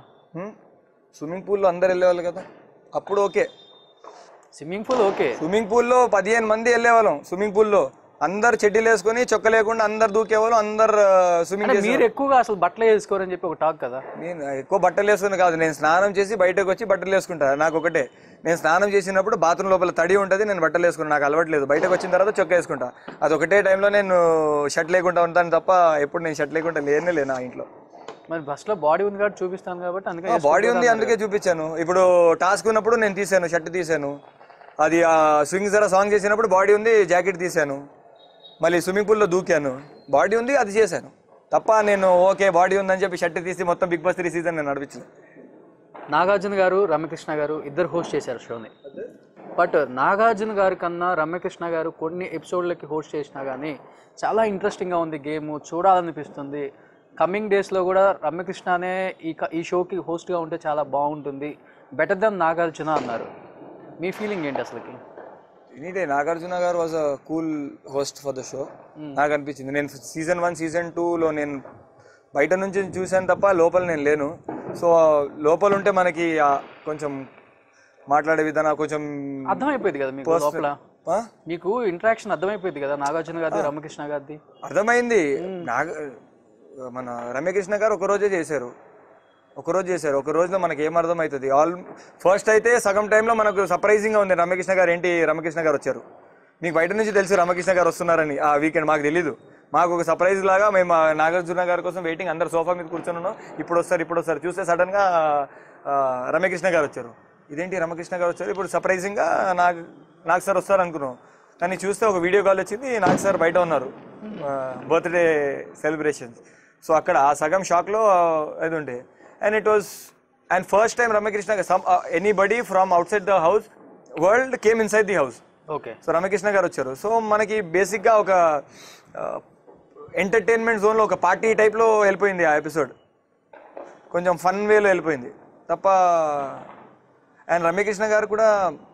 స్విమ్మింగ్ పూల్లో అందరు వెళ్ళేవాళ్ళు కదా, అప్పుడు ఓకే. స్విమ్మింగ్ పూల్లో 15 మంది వెళ్ళేవాళ్ళం. స్విమ్మింగ్ పూల్లో అందరు చెడ్డీలు వేసుకొని చొక్క లేకుండా అందరు దూకేవాళ్ళు, అందరు స్విమ్మింగ్. మీరు ఎక్కువగా అసలు బట్టలు వేసుకోరని చెప్పి ఒక టాక్ కదా. నేను ఎక్కువ బట్టలు వేసుకుని కాదు, నేను స్నానం చేసి బయటకు వచ్చి బట్టలు వేసుకుంటా. నాకు ఒకటే, నేను స్నానం చేసినప్పుడు బాత్రూమ్ లోపల తడి ఉంటుంది, నేను బట్టలు వేసుకున్నాను, నాకు అలవాట్లేదు. బయటకు వచ్చిన తర్వాత చొక్క వేసుకుంటా. అది ఒకటే టైంలో నేను షర్ట్ లేకుండా ఉంటాను తప్ప ఎప్పుడు నేను షర్ట్ లేకుండా లేనే నా ఇంట్లో. మరి బస్లో బాడీ ఉంది కాబట్టి చూపిస్తాను కాబట్టి అందుకే బాడీ ఉంది అందుకే చూపించాను. ఇప్పుడు టాస్క్ ఉన్నప్పుడు నేను తీసాను, షర్ట్ తీసాను. అది స్వింగ్ జరా సాంగ్ చేసినప్పుడు బాడీ ఉంది, జాకెట్ తీసాను. మళ్ళీ స్విమ్మింగ్ పూల్లో దూకాను, బాడీ ఉంది, అది చేశాను తప్ప నేను ఓకే బాడీ ఉందని చెప్పి షర్ట్ తీసి మొత్తం బిగ్ బాస్ 3 సీజన్ నేను నడిపించాను. నాగార్జున గారు, రమ్యకృష్ణ గారు ఇద్దరు హోస్ట్ చేశారు షోని. బట్ నాగార్జున గారి కన్నా రమ్యకృష్ణ గారు కొన్ని ఎపిసోడ్లకి హోస్ట్ చేసినా కానీ చాలా ఇంట్రెస్టింగ్గా ఉంది, గేమ్ చూడాలనిపిస్తుంది. కమింగ్ డేస్లో కూడా రమ్యకృష్ణనే ఈ షోకి హోస్ట్గా ఉంటే చాలా బాగుంటుంది, బెటర్ దెన్ నాగార్జున అన్నారు. మీ ఫీలింగ్ ఏంటి అసలుకి? Any day Nagarjuna garu was a cool host for the show నాకు అనిపించింది. నేను సీజన్ 1 సీజన్ 2లో నేను బయట నుంచి చూశాను తప్ప లోపల నేను లేను. సో లోపల ఉంటే మనకి కొంచెం మాట్లాడే విధానం కొంచెం అర్థమైపోయింది కదా మీకు, మీకు ఇంటరాక్షన్ అర్థమైపోయింది కదా నాగార్జున గారిది రమ్యకృష్ణ గారిది. అర్థమైంది. మన రమ్యకృష్ణ గారు ఒక రోజు చేశారు, ఒక రోజులో మనకి ఏం అర్థమవుతుంది. ఫస్ట్ అయితే సగం టైంలో మనకు సర్ప్రైజింగ్గా ఉంది రమ్యకృష్ణ గారు. ఏంటి రమ్యకృష్ణ గారు వచ్చారు, మీకు బయట నుంచి తెలుసు రమ్యకృష్ణ గారు వస్తున్నారని. ఆ వీకెండ్ మాకు తెలీదు, మాకు ఒక సర్ప్రైజ్ లాగా మేము నాగార్జున గారి కోసం వెయిటింగ్, అందరు సోఫా మీద కూర్చొని ఉన్నాం. ఇప్పుడు వస్తారు చూస్తే సడన్గా రమ్యకృష్ణ గారు వచ్చారు. ఇదేంటి రమ్యకృష్ణ గారు వచ్చారు, ఇప్పుడు సర్ప్రైజింగ్గా నాకు సార్ వస్తారు అనుకున్నాం. కానీ చూస్తే ఒక వీడియో కాల్ వచ్చింది, నాకు సార్ బయట ఉన్నారు, బర్త్డే సెలబ్రేషన్స్. సో అక్కడ ఆ సగం షాక్లో అది ఉండే. And first time Ramyakrishna anybody from outside the house world came inside the house. Okay. So Ramyakrishna garu వచ్చారు. సో మనకి బేసిక్గా ఒక ఎంటర్టైన్మెంట్ జోన్లో ఒక పార్టీ టైప్లో వెళ్ళిపోయింది ఆ ఎపిసోడ్, కొంచెం ఫన్ వేలో వెళ్ళిపోయింది తప్ప. అండ్ రమ్యకృష్ణ గారు కూడా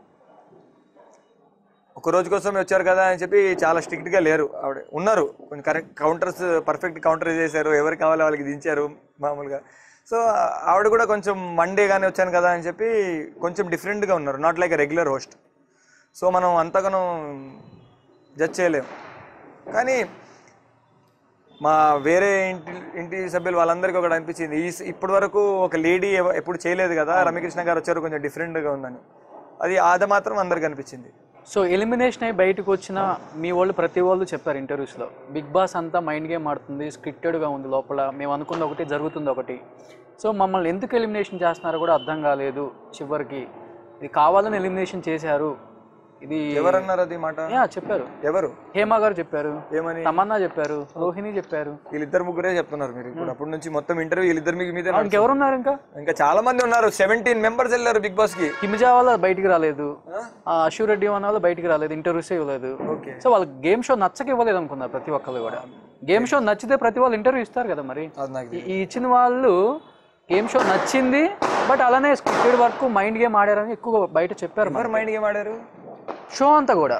ఒక రోజు కోసం వచ్చారు కదా అని చెప్పి చాలా స్ట్రిక్ట్గా లేరు. ఆవిడ ఉన్నారు, కొంచెం కరెక్ట్ కౌంటర్స్ పర్ఫెక్ట్ కౌంటర్ చేశారు, ఎవరికి కావాలో వాళ్ళకి దించారు మామూలుగా. సో ఆవిడ కూడా కొంచెం మండే కానీ వచ్చాను కదా అని చెప్పి కొంచెం డిఫరెంట్గా ఉన్నారు, not like a regular host. So మనం అంతగానో జడ్జ్ చేయలేము. కానీ మా వేరే ఇంటి సభ్యులు వాళ్ళందరికీ ఒకటి అనిపించింది, ఇప్పటి వరకు ఒక లేడీ ఎప్పుడు చేయలేదు కదా, రమ్యకృష్ణ గారు వచ్చారు కొంచెం డిఫరెంట్గా ఉందని. అది మాత్రం అందరికి అనిపించింది. సో ఎలిమినేషన్ అయ్యి బయటకు వచ్చిన మీ వాళ్ళు ప్రతి వాళ్ళు చెప్పారు ఇంటర్వ్యూస్లో, బిగ్ బాస్ అంతా మైండ్ గేమ్ ఆడుతుంది, స్క్రిప్టెడ్గా ఉంది, లోపల మేము అనుకున్న ఒకటి జరుగుతుంది ఒకటి. సో మమ్మల్ని ఎందుకు ఎలిమినేషన్ చేస్తున్నారో కూడా అర్థం కాలేదు, చివరికి ఇది కావాలని ఎలిమినేషన్ చేశారు. ఇది ఎవరన్నారు అది మాట? చెప్పారు. ఎవరు? హేమ గారు చెప్పారు, ఏమని? తమన్నా చెప్పారు, రోహిణి చెప్పారు. వీళ్ళిద్దరు ముగ్గురే చెప్తున్నారు మీరు ఇప్పుడు. అప్పటి నుంచి మొత్తం ఇంటర్వ్యూ వీళ్ళిద్దరు మీద. ఇంకెవరున్నారు? ఇంకా చాలా మంది ఉన్నారు. 17 మెంబర్స్ వెళ్ళారు బిగ్ బాస్ కి. హిమజా వాళ్ళ బయటికి రాలేదు, అశు రెడ్డి అన్న వాళ్ళు బయటికి రాలేదు, ఇంటర్వ్యూస్ ఇవ్వలేదు. సో వాళ్ళకి గేమ్ షో నచ్చక ఇవ్వలేదు అనుకున్నారు ప్రతి ఒక్కరు కూడా. గేమ్ షో నచ్చితే ప్రతి వాళ్ళు ఇంటర్వ్యూ ఇస్తారు కదా. మరి ఈ ఇచ్చిన వాళ్ళు గేమ్ షో నచ్చింది, బట్ అలానే స్క్రిప్టెడ్ వర్క్ మైండ్ గేమ్ ఆడారని ఎక్కువ బయట చెప్పారు. మైండ్ గేమ్ ఆడారు షో అంతా కూడా.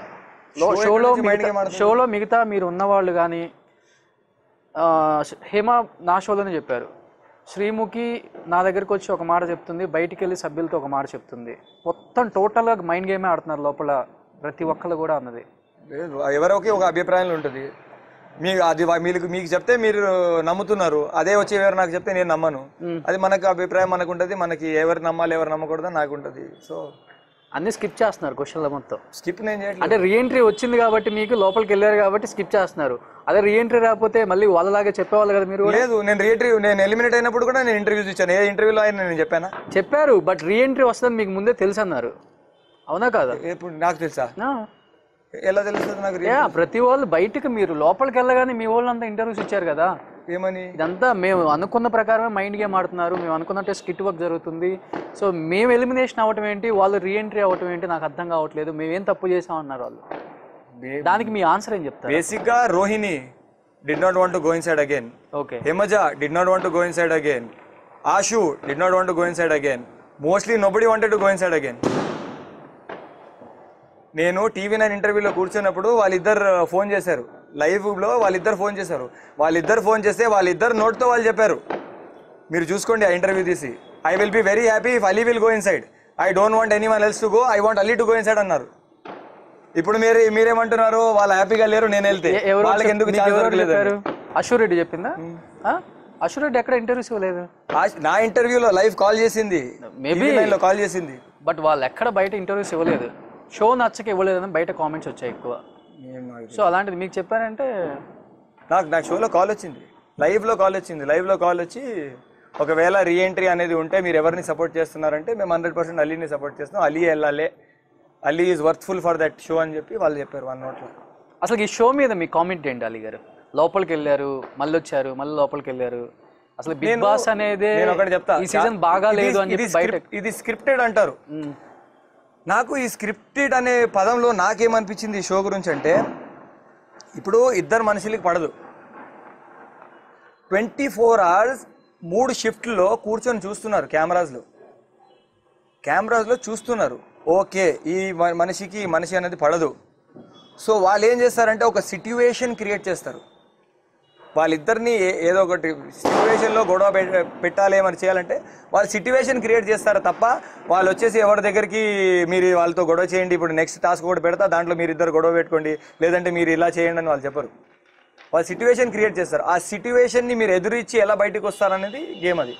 షోలో మిగతా మీరు ఉన్నవాళ్ళు కానీ, హేమ నా షోలోనే చెప్పారు, శ్రీముఖి నా దగ్గరికి వచ్చి ఒక మాట చెప్తుంది, బయటికి వెళ్ళి సభ్యులతో ఒక మాట చెప్తుంది. మొత్తం టోటల్గా మైండ్ గేమే ఆడుతున్నారు లోపల ప్రతి ఒక్కళ్ళు కూడా అన్నది. ఎవరికి ఒక అభిప్రాయం ఉంటుంది, మీకు చెప్తే మీరు నమ్ముతున్నారు, అదే వచ్చి ఎవరు నాకు చెప్తే నేను నమ్మను. అది మనకు అభిప్రాయం మనకు ఉంటుంది, మనకి ఎవరు నమ్మాలి ఎవరు నమ్మకూడదు నాకు ఉంటుంది. సో అన్ని స్కిప్ చేస్తున్నారు క్వశ్చన్ల మొత్తం. స్కిప్ నేను చేయట్లేదు, అంటే రీఎంట్రీ వచ్చింది కాబట్టి మీకు లోపలికి వెళ్ళారు కాబట్టి స్కిప్ చేస్తున్నారు. అదే రీఎంట్రీ రాకపోతే మళ్ళీ వాళ్ళలాగే చెప్పేవాళ్ళు కదా మీరు. లేదు, నేను ఎలిమినేట్ అయినప్పుడు కూడా నేను ఇంటర్వ్యూస్ ఇచ్చాను. ఏ ఇంటర్వ్యూలో అయినా నేను చెప్పారు, బట్ రీఎంట్రీ వస్తుందని మీకు ముందే తెలుసు అన్నారు, అవునా కాదా? ఇప్పుడు నాకు తెలుసా? ఎలా తెలుస్తుంది నాకు? ప్రతి వాళ్ళు బయటకు మీరు లోపలికి వెళ్ళగానే మీ వాళ్ళు అంతా ఇంటర్వ్యూస్ ఇచ్చారు కదా. ఏమని? ఇదంతా మేము అనుకున్న ప్రకారమే మైండ్ గేమ్ ఆడుతున్నారు, మేము అనుకున్నట్టే స్కిట్ వర్క్ జరుగుతుంది. సో మేము ఎలిమినేషన్ అవ్వటం ఏంటి, వాళ్ళు రీఎంట్రీ అవ్వటం ఏంటి నాకు అర్థం కావట్లేదు, మేమేం తప్పు చేసామన్నారు వాళ్ళు. దానికి మీ ఆన్సర్ ఏం చెప్తారు? బేసిక్గా Rohini did not want to go inside again. Okay. Hemaja did not want to go inside again. Ashu did not want to go inside again. Mostly nobody wanted to go inside again. నేను TV9 ఇంటర్వ్యూలో కూర్చున్నప్పుడు వాళ్ళిద్దరు phone చేశారు, లైవ్లో వాళ్ళిద్దరు phone చేశారు. వాళ్ళిద్దరు phone చేస్తే వాళ్ళిద్దరు నోట్తో వాళ్ళు చెప్పారు, మీరు చూసుకోండి ఆ ఇంటర్వ్యూ తీసి, I will be very happy if Ali will go inside, I don't want anyone else to go, I want Ali to go inside అన్నారు. ఇప్పుడు మీరేమంటున్నారు, వాళ్ళు హ్యాపీగా లేరు నేను వెళ్తే, వాళ్ళకి ఎందుకు చెప్పారు? అశు రెడ్డి చెప్పిందా? అశు రెడ్డి ఎక్కడ ఇంటర్వ్యూస్ ఇవ్వలేదు. నా ఇంటర్వ్యూలో లైవ్ కాల్ చేసింది, మేబీ కాల్ చేసింది, బట్ వాళ్ళు ఎక్కడ బయట ఇంటర్వ్యూస్ ఇవ్వలేదు, షో నచ్చక ఇవ్వలేదని బయట కామెంట్స్ వచ్చాయి ఎక్కువ. సో అలాంటిది మీకు చెప్పారంటే నాకు షోలో కాల్ వచ్చింది, లైవ్లో కాల్ వచ్చి ఒకవేళ రీఎంట్రీ అనేది ఉంటే మీరు ఎవరిని సపోర్ట్ చేస్తున్నారంటే మేము 100% అలీని సపోర్ట్ చేస్తున్నాం, అలీ వెళ్ళాలి, Ali is worthful for that show అని చెప్పి వాళ్ళు చెప్పారు వాళ్ళ నోట్లో. అసలు ఈ షో మీద మీ కామెంట్ ఏంటి అలీ గారు? లోపలికి వెళ్ళారు, మళ్ళీ వచ్చారు, మళ్ళీ లోపలికి వెళ్ళారు, అసలు బిగ్ బాస్ అనేది ఈ సీజన్ బాగా లేదు అని చెప్పి బయట ఇది స్క్రిప్టెడ్ అంటారు. నాకు ఈ స్క్రిప్టెడ్ అనే పదంలో నాకేమనిపించింది ఈ షో గురించి అంటే, ఇప్పుడు ఇద్దరు మనుషులకి పడదు, 24 hours 3 షిఫ్ట్లో కూర్చొని చూస్తున్నారు, కెమెరాస్లో చూస్తున్నారు. ఓకే, ఈ మనిషి అనేది పడదు. సో వాళ్ళు ఏం చేస్తారంటే ఒక సిట్యువేషన్ క్రియేట్ చేస్తారు, వాళ్ళిద్దరిని ఏదో ఒకటి సిచ్యువేషన్లో గొడవ పెట్టాలి ఏమని చేయాలంటే వాళ్ళు సిచ్యువేషన్ క్రియేట్ చేస్తారు తప్ప వాళ్ళు వచ్చేసి ఎవరి దగ్గరికి మీరు వాళ్ళతో గొడవ చేయండి, ఇప్పుడు నెక్స్ట్ టాస్క్ కూడా పెడతా దాంట్లో మీరు ఇద్దరు గొడవ పెట్టుకోండి, లేదంటే మీరు ఇలా చేయండి అని వాళ్ళు చెప్పరు. వాళ్ళు సిచ్యువేషన్ క్రియేట్ చేస్తారు. ఆ సిచ్యువేషన్ని మీరు ఎదురిచ్చి ఎలా బయటకు వస్తారనేది గేమ్. అది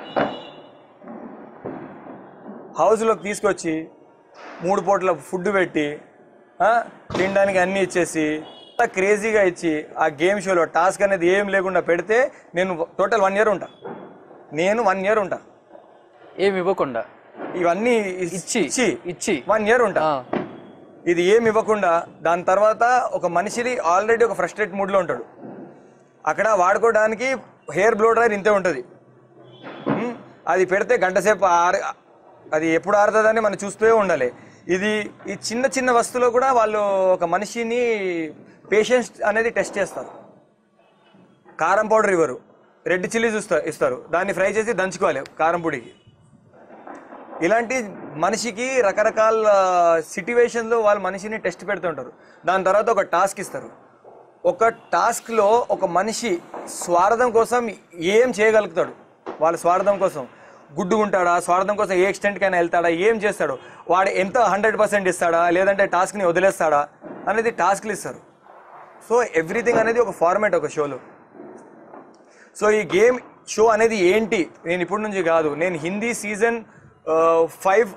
హౌస్లోకి తీసుకొచ్చి 3 పూటల ఫుడ్ పెట్టి తినడానికి అన్నీ ఇచ్చేసి క్రేజీగా ఇచ్చి ఆ గేమ్ షోలో టాస్క్ అనేది ఏం లేకుండా పెడితే నేను టోటల్ 1 year ఉంటా. నేను 1 year ఉంటా ఏమి ఇవ్వకుండా, ఇవన్నీ ఇచ్చి 1 year ఉంటా. ఇది ఏమి ఇవ్వకుండా దాని తర్వాత ఒక మనిషిని ఆల్రెడీ ఒక ఫ్రస్ట్రేట్ మూడ్లో ఉంటాడు. అక్కడ వాడుకోవడానికి హెయిర్ బ్లో డ్రైర్ ఇంతే ఉంటుంది. అది పెడితే గంట సేపు అది ఎప్పుడు ఆరుతుందని మనం చూస్తూ ఉండాలి. ఈ చిన్న చిన్న వస్తువులో కూడా వాళ్ళు ఒక మనిషిని పేషెన్స్ అనేది టెస్ట్ చేస్తారు. కారం పౌడర్ ఇవ్వరు, రెడ్ చిల్లీస్ ఇస్తారు, దాన్ని ఫ్రై చేసి దంచుకోవాలి కారం పొడికి. ఇలాంటి మనిషికి రకరకాల సిట్యువేషన్లో వాళ్ళు మనిషిని టెస్ట్ పెడుతుంటారు. దాని తర్వాత ఒక టాస్క్ ఇస్తారు. ఒక టాస్క్లో ఒక మనిషి స్వార్థం కోసం ఏం చేయగలుగుతాడు, వాళ్ళ స్వార్థం కోసం గుడ్డుకుంటాడా, స్వార్థం కోసం ఏ ఎక్స్టెంట్కైనా వెళ్తాడా, ఏం చేస్తాడు, వాడు ఎంత 100% ఇస్తాడా, లేదంటే టాస్క్ని వదిలేస్తాడా అనేది టాస్క్లు ఇస్తారు. సో ఎవ్రీథింగ్ అనేది ఒక ఫార్మాట్ ఒక షోలో. సో ఈ గేమ్ షో అనేది ఏంటి, నేను ఇప్పటి నుంచి కాదు, నేను హిందీ సీజన్ 5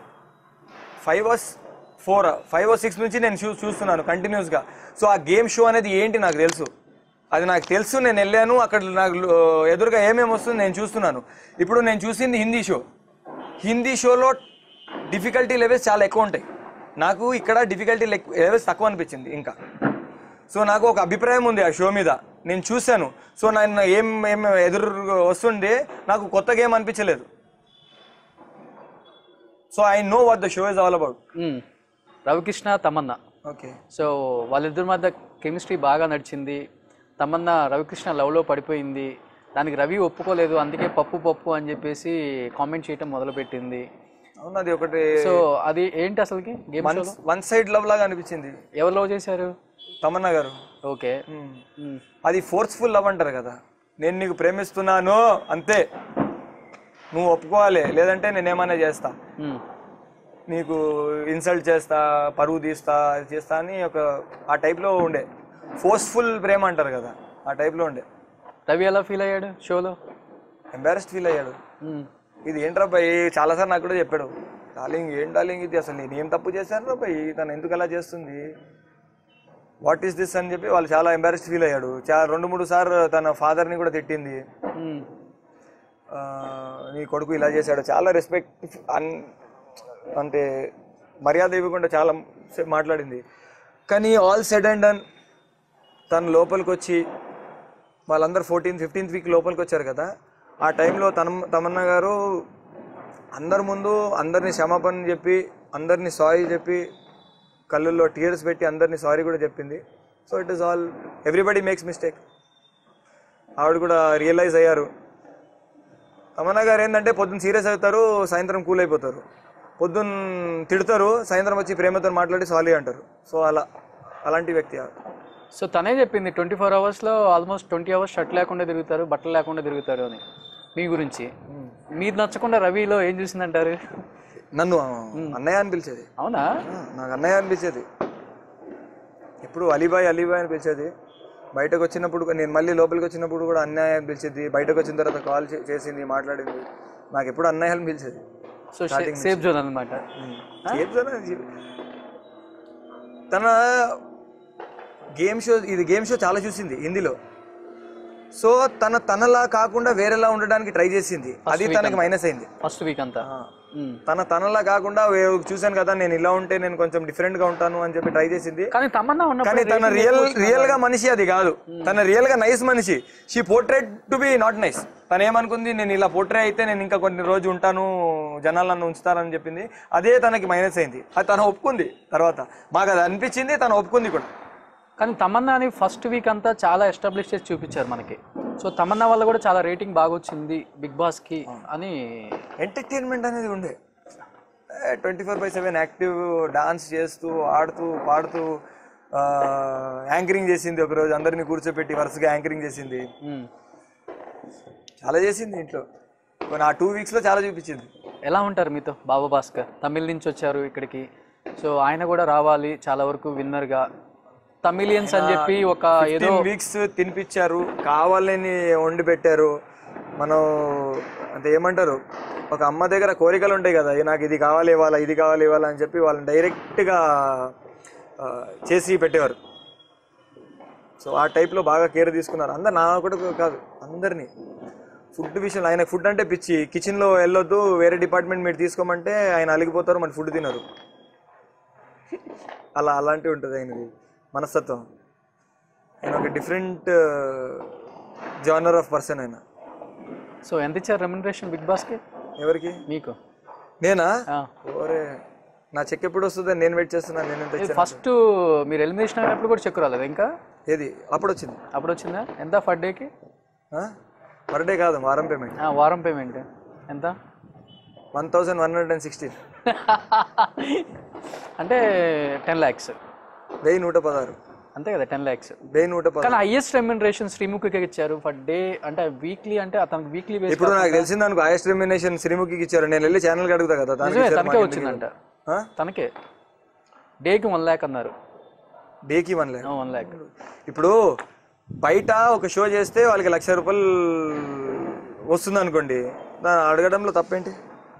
or 6 నుంచి నేను చూస్తున్నాను కంటిన్యూస్గా. సో ఆ గేమ్ షో అనేది ఏంటి నాకు తెలుసు, అది నాకు తెలుసు. నేను వెళ్ళాను, అక్కడ నాకు ఎదురుగా ఏమేమి వస్తుంది నేను చూస్తున్నాను. ఇప్పుడు నేను చూసింది హిందీ షోలో డిఫికల్టీ లెవెల్స్ చాలా ఎక్కువ ఉంటాయి. నాకు ఇక్కడ డిఫికల్టీ లెవెల్స్ తక్కువ అనిపించింది ఇంకా. సో నాకు ఒక అభిప్రాయం ఉంది ఆ షో మీద, నేను చూశాను. సో నన్ను ఏం ఎదురు వస్తుండే నాకు కొత్త గేమ్ అనిపించలేదు. So I know what the show is all about. Ravikrishna Tamanna, okay. So వాళ్ళిద్దరి మధ్య కెమిస్ట్రీ బాగా నడిచింది. తమన్నా రవికృష్ణ లవ్లో పడిపోయింది, దానికి రవి ఒప్పుకోలేదు, అందుకే పప్పు అని చెప్పేసి కామెంట్ చేయటం మొదలుపెట్టింది. అవునది ఒకటి. సో అది ఏంటి అసలుకి గేమ్ షోలో? వన్ సైడ్ లవ్ లాగా అనిపించింది. ఎవరు లవ్ చేశారు? తమన్నా గారు. ఓకే. అది ఫోర్స్ఫుల్ లవ్ అంటారు కదా, నేను నీకు ప్రేమిస్తున్నాను అంతే, నువ్వు ఒప్పుకోవాలి, లేదంటే నేనేమన్నా చేస్తా, నీకు ఇన్సల్ట్ చేస్తా, పరువు తీస్తా, అది చేస్తా అని ఆ టైప్లో ఉండే. ఫోర్స్ఫుల్ ప్రేమ అంటారు కదా, ఆ టైప్లో ఉండే. రవి ఎలా ఫీల్ అయ్యాడు షోలో? ఎంబారెస్డ్ ఫీల్ అయ్యాడు. ఇది ఏంట్రా భయ్, చాలాసార్లు నాకు కూడా చెప్పాడు, డార్లింగ్ ఏం డార్లింగ్ ఇది, అసలు నేను ఏం తప్పు చేశాను రా భయ్, తను ఎందుకు అలా చేస్తుంది, వాట్ ఈస్ దిస్ అని చెప్పి వాళ్ళు చాలా ఎంబారెస్డ్ ఫీల్ అయ్యాడు. 2-3 సార్లు తన ఫాదర్ని కూడా తిట్టింది, నీ కొడుకు ఇలా చేశాడు, చాలా రెస్పెక్ట్ అంటే మర్యాద ఇవ్వకుండా చాలా మాట్లాడింది. కానీ ఆల్ సెడ్ అండ్ డన్ తను లోపలికి వచ్చి, వాళ్ళందరూ 14th-15th వీక్ లోపలికి వచ్చారు కదా, ఆ టైంలో తమన్నా గారు అందరి ముందు అందరినీ క్షమాపణ చెప్పి, అందరినీ సారీ చెప్పి, కళ్ళల్లో టీయర్స్ పెట్టి అందరినీ సారీ కూడా చెప్పింది. So it is all, everybody makes mistake. ఆవిడ కూడా రియలైజ్ అయ్యారు. తమన్నా గారు ఏంటంటే పొద్దున్న సీరియస్ అవుతారు, సాయంత్రం కూల్ అయిపోతారు, పొద్దున్న తిడతారు, సాయంత్రం వచ్చి ప్రేమతో మాట్లాడి సారీ అంటారు. సో అలాంటి వ్యక్తి. సో తనే చెప్పింది 24 అవర్స్లో ఆల్మోస్ట్ 20 అవర్స్ షర్ట్ లేకుండా తిరుగుతారు, బట్టలు లేకుండా తిరుగుతారు అని మీ గురించి. మీరు నచ్చకుండా రవిలో ఏం చూసిందంటారు? నన్ను అన్నయ్య అని పిలిచేది. అవునా? నాకు అన్నయ్య అనిపించేది, ఎప్పుడు అలీబాయ్ అని పిలిచేది. బయటకు వచ్చినప్పుడు, నేను మళ్ళీ లోపలికి వచ్చినప్పుడు కూడా అన్నయ్య అని పిలిచేది. బయటకు వచ్చిన తర్వాత కాల్ చేసింది, మాట్లాడింది, నాకు ఎప్పుడు అన్నయ్య అని పిలిచేది. సో సేఫ్ జోన్ అనమాట. Safe zone. తన గేమ్ షో చాలా చూసింది హిందీలో. సో తనలా కాకుండా వేరేలా ఉండడానికి ట్రై చేసింది, అది తనకి మైనస్ అయింది ఫస్ట్ వీక్ అంతా. తనలా కాకుండా చూసాను కదా, నేను ఇలా ఉంటే నేను కొంచెం డిఫరెంట్ గా ఉంటాను అని చెప్పి ట్రై చేసింది. కానీ తన రియల్ గా మనిషి అది కాదు, తన రియల్ గా నైస్ మనిషి. She portrait to be not nice. తను ఏమనుకుంది, నేను ఇలా పోర్ట్రే అయితే నేను ఇంకా కొన్ని రోజు ఉంటాను, జనాలు నన్ను ఉంచుతారని చెప్పింది. అదే తనకి మైనస్ అయింది. అది తను ఒప్పుకుంది తర్వాత, మాకు అది అనిపించింది, తను ఒప్పుకుంది కూడా. కానీ తమన్నాని ఫస్ట్ వీక్ అంతా చాలా ఎస్టాబ్లిష్ చేసి చూపించారు మనకి. సో తమన్నా వల్ల కూడా చాలా రేటింగ్ బాగా వచ్చింది బిగ్ బాస్కి అని. ఎంటర్టైన్మెంట్ అనేది ఉండే, 24/7 యాక్టివ్, డాన్స్ చేస్తూ, ఆడుతూ, పాడుతూ, యాంకరింగ్ చేసింది, ఒకరోజు అందరినీ కూర్చోపెట్టి వరుసగా యాంకరింగ్ చేసింది, చాలా చేసింది ఇంట్లో. ఆ 2 వీక్స్లో చాలా చూపించింది. ఎలా ఉంటారు మీతో బాబా భాస్కర్? తమిళ నుంచి వచ్చారు ఇక్కడికి, సో ఆయన కూడా రావాలి చాలా వరకు విన్నర్గా, తమిళియన్స్ అని చెప్పి ఒక ఏదో 15 వీక్స్ తినిపించారు, కావాలని వండి పెట్టారు. మనం అంటే ఏమంటారు, ఒక అమ్మ దగ్గర కోరికలు ఉంటాయి కదా, నాకు ఇది కావాలి ఇవ్వాలా, ఇది కావాలి ఇవ్వాలా అని చెప్పి వాళ్ళని డైరెక్ట్గా చేసి పెట్టేవారు. సో ఆ టైప్లో బాగా కేర్ తీసుకున్నారు అందరు, నా కూడా కాదు అందరినీ. ఫుడ్ విషయంలో ఆయన ఫుడ్ అంటే పిచ్చి, కిచెన్లో వెళ్ళొద్దు, వేరే డిపార్ట్మెంట్ మీరు తీసుకోమంటే ఆయన అలిగిపోతారు, మన ఫుడ్ తినరు. అలాంటివి ఉంటుంది ఆయనది మనస్తత్వం. ఆయన ఒక డిఫరెంట్ జానర్ ఆఫ్ పర్సన్ ఆయన. సో ఎంత ఇచ్చారు రెమ్యునరేషన్ బిగ్ బాస్కి? ఎవరికి? మీకు. నేనా? ఓరే, నా చెక్ ఎప్పుడు వస్తుందో నేను వెయిట్ చేస్తున్నాను. నేను ఎంత ఇచ్చాను? ఫస్ట్ మీరు ఎలిమినేషన్ అయినప్పుడు కూడా చెక్ రాలేదు ఇంకా? ఏది అప్పుడు వచ్చింది? అప్పుడు వచ్చిందా? ఎంత పర్ డేకి? పర్ డే కాదు, వారం పేమెంట్. వారం పేమెంట్ ఎంత? 1116. అంటే 10 lakhs. 1116 అంతే కదా, 10 lakhs. 1116. కానీ హైయెస్ట్ రెమ్యునరేషన్ శ్రీముఖికి ఇచ్చారు ఫర్ డే, అంటే వీక్లీ, అంటే అతనికి వీక్లీ బేస్. ఇప్పుడు నాకు తెలిసింది అనుకో, హైయెస్ట్ రెమ్యునరేషన్ శ్రీముఖికి ఇచ్చారు. నేను వెళ్ళి ఛానల్కి అడుగుతా కదా, తనకే వచ్చిందంట. తనకే డేకి 1 lakh అన్నారు. డేకి 1 lakh? 1 lakh. ఇప్పుడు బయట ఒక షో చేస్తే వాళ్ళకి 1,00,000 రూపాయలు వస్తుంది అనుకోండి, దాన్ని అడగడంలో తప్పేంటి?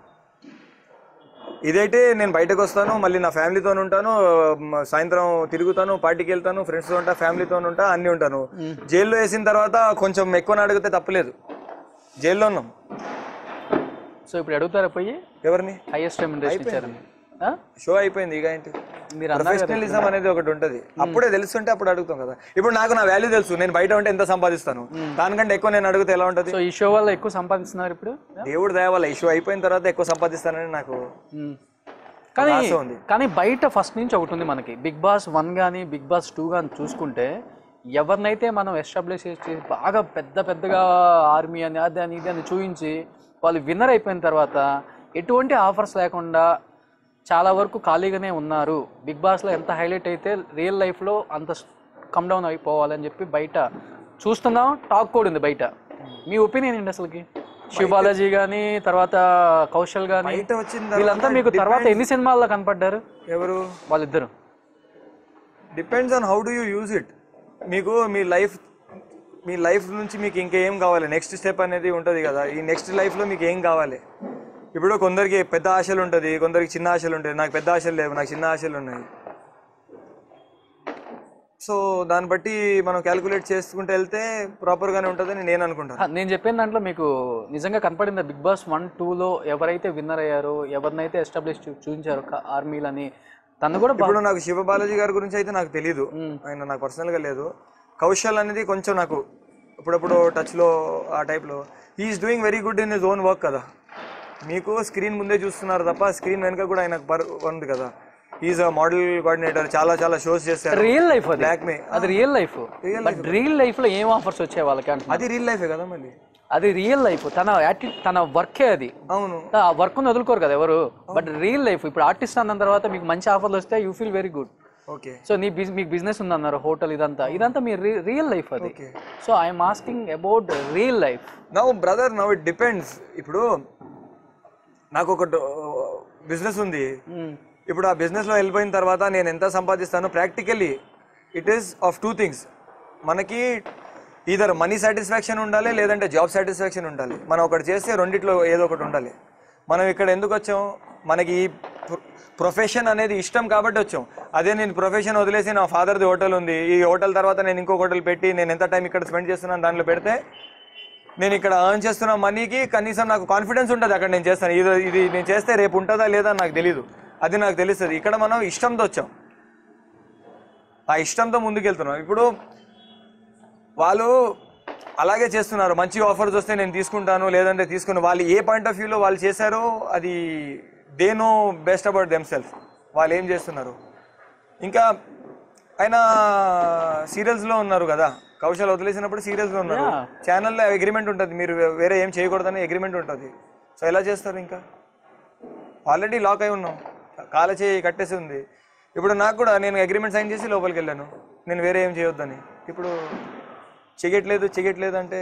ఇదైతే నేను బయటకు వస్తాను, మళ్ళీ నా ఫ్యామిలీతో ఉంటాను, సాయంత్రం తిరుగుతాను, పార్టీకి వెళ్తాను, ఫ్రెండ్స్తో ఉంటా, ఫ్యామిలీతో ఉంటా, అన్నీ ఉంటాను. జైల్లో వేసిన తర్వాత కొంచెం ఎక్కువ అడిగితే తప్పలేదు, జైల్లో ఉన్నాం. సో ఇప్పుడు అడుగుతారా పోయి ఎవరిని? హైయెస్ట్ రెమ్యునరేషన్ ఇచ్చారు. షో అయిపోయింది ఇక ఏంటి? మీరు ప్రొఫెషనలిజం అనేది ఒకటి ఉంటుంది, అప్పుడే తెలుస్తుంటే అప్పుడు అడుగుతాం కదా. ఇప్పుడు నాకు నా వాల్యూ తెలుసు, నేను బయట ఉంటే ఎంత సంపాదిస్తాను, దానికంటే ఎక్కువ నేను అడిగితే ఎలా ఉంటుంది? సో ఈ షో వల్ల ఎక్కువ సంపాదిస్తున్నారు ఇప్పుడు? దేవుడు దయ వల్ల ఈ షో అయిపోయిన తర్వాత ఎక్కువ సంపాదిస్తానని నాకు ఆశ ఉంది. కానీ బయట ఫస్ట్ నుంచి ఒకటి ఉంది మనకి, బిగ్ బాస్ 1 కానీ బిగ్ బాస్ 2 కానీ చూసుకుంటే ఎవరినైతే మనం ఎస్టాబ్లిష్ చేసి బాగా పెద్దగా ఆర్మీ అని అది అని ఇది అని చూపించి వాళ్ళు విన్నర్ అయిపోయిన తర్వాత ఎటువంటి ఆఫర్స్ లేకుండా చాలా వరకు ఖాళీగానే ఉన్నారు. బిగ్ బాస్లో ఎంత హైలైట్ అయితే రియల్ లైఫ్లో అంత కమ్ డౌన్ అయిపోవాలని చెప్పి బయట చూస్తున్నాం, టాక్ కూడా ఉంది బయట. మీ ఒపీనియన్ ఏంటి అసలుకి? శివబాలాజీ కానీ తర్వాత కౌశల్ కానీ వీళ్ళంతా మీకు తర్వాత ఎన్ని సినిమాల్లో కనపడ్డారు? ఎవరు? వాళ్ళిద్దరు. Depends on how do you use it. మీకు మీ లైఫ్ నుంచి మీకు ఇంకేం కావాలి, నెక్స్ట్ స్టెప్ అనేది ఉంటుంది కదా. ఈ నెక్స్ట్ లైఫ్లో మీకు ఏం కావాలి? ఇప్పుడు కొందరికి పెద్ద ఆశలు ఉంటుంది, కొందరికి చిన్న ఆశలు ఉంటాయి. నాకు పెద్ద ఆశలు లేవు, నాకు చిన్న ఆశలు ఉన్నాయి. సో దాన్ని బట్టి మనం క్యాలిక్యులేట్ చేసుకుంటూ వెళ్తే ప్రాపర్గానే ఉంటుందని నేను అనుకుంటాను. నేను చెప్పిన దాంట్లో మీకు నిజంగా కనపడిందా బిగ్ బాస్ 1, 2లో ఎవరైతే విన్నర్ అయ్యారో, ఎవరినైతే ఎస్టాబ్లిష్ చూపించారో ఆర్మీలని? తను కూడా ఇప్పుడు నాకు శివబాలాజీ గారి గురించి అయితే నాకు తెలీదు, ఆయన నాకు పర్సనల్గా లేదు. కౌశల్ అనేది కొంచెం నాకు అప్పుడప్పుడు టచ్లో ఆ టైప్లో. He is doing very good in his own work కదా. మీకు స్క్రీన్ ముందే చూస్తున్నారు తప్ప స్క్రీన్ వెనుక కూడా ఆయనకు ఉంది కదా. ఈజ్ అ మోడల్ కోఆర్డినేటర్, చాలా షోస్ చేస్తారు. రియల్ లైఫ్ అది, బ్లాక్ మే అది real life. But real life లో ఏం ఆఫర్స్ వచ్చాయి వాళ్ళకి అంటే అది రియల్ లైఫే కదా. మళ్ళీ అది రియల్ లైఫ్, తన వర్కే అది. అవును, ఆ వర్క్ వదులుకోరు కదా ఎవరు. బట్ రియల్ లైఫ్ ఇప్పుడు ఆర్టిస్ట్ అన్న తర్వాత మీకు మంచి ఆఫర్లు వస్తే you feel very good. Okay. So మీకు బిజినెస్ ఉందన్నారు, హోటల్, ఇదంతా మీ రియల్ లైఫ్ అది. So I'm asking about real life. Now brother, now it depends. ఇప్పుడు నాకు ఒక బిజినెస్ ఉంది, ఇప్పుడు ఆ బిజినెస్లో వెళ్ళిపోయిన తర్వాత నేను ఎంత సంపాదిస్తాను? Practically it is of 2 things. మనకి ఈధర్ మనీ సాటిస్ఫాక్షన్ ఉండాలి, లేదంటే జాబ్ సాటిస్ఫాక్షన్ ఉండాలి. మనం ఒకటి చేస్తే రెండిట్లో ఏదో ఒకటి ఉండాలి. మనం ఇక్కడ ఎందుకు వచ్చాం? మనకి ఈ ప్రొఫెషన్ అనేది ఇష్టం కాబట్టి వచ్చాం. అదే నేను ప్రొఫెషన్ వదిలేసి నా ఫాదర్ది హోటల్ ఉంది, ఈ హోటల్ తర్వాత నేను ఇంకో హోటల్ పెట్టి నేను ఎంత టైం ఇక్కడ స్పెండ్ చేస్తున్నాను దాంట్లో పెడితే నేను ఇక్కడ ఎర్న్ చేస్తున్న మనీకి కనీసం నాకు కాన్ఫిడెన్స్ ఉంటుంది అక్కడ నేను చేస్తాను. ఇది నేను చేస్తే రేపు ఉంటుందా లేదా నాకు తెలీదు, అది నాకు తెలుస్తుంది. ఇక్కడ మనం ఇష్టంతో వచ్చాం, ఆ ఇష్టంతో ముందుకెళ్తున్నాం. ఇప్పుడు వాళ్ళు అలాగే చేస్తున్నారు, మంచి ఆఫర్స్ వస్తే నేను తీసుకుంటాను, లేదంటే తీసుకుని వాళ్ళు ఏ పాయింట్ ఆఫ్ వ్యూలో వాళ్ళు చేశారో అది they know best about them self, వాళ్ళు ఏం చేస్తున్నారు. ఇంకా ఆయన సీరియల్స్లో ఉన్నారు కదా, కౌశల్ వదిలేసినప్పుడు సీరియల్స్లో ఉన్నారు. ఛానల్లో అగ్రిమెంట్ ఉంటుంది, మీరు వేరే ఏం చేయకూడదని అగ్రిమెంట్ ఉంటుంది. సో ఎలా చేస్తారు? ఇంకా ఆల్రెడీ లాక్ అయి ఉన్నాం, కాల చేయి కట్టేసి ఉంది. ఇప్పుడు నాకు కూడా నేను అగ్రిమెంట్ సైన్ చేసి లోపలికి వెళ్ళాను, నేను వేరే ఏం చేయొద్దని. ఇప్పుడు చెయ్యట్లేదు అంటే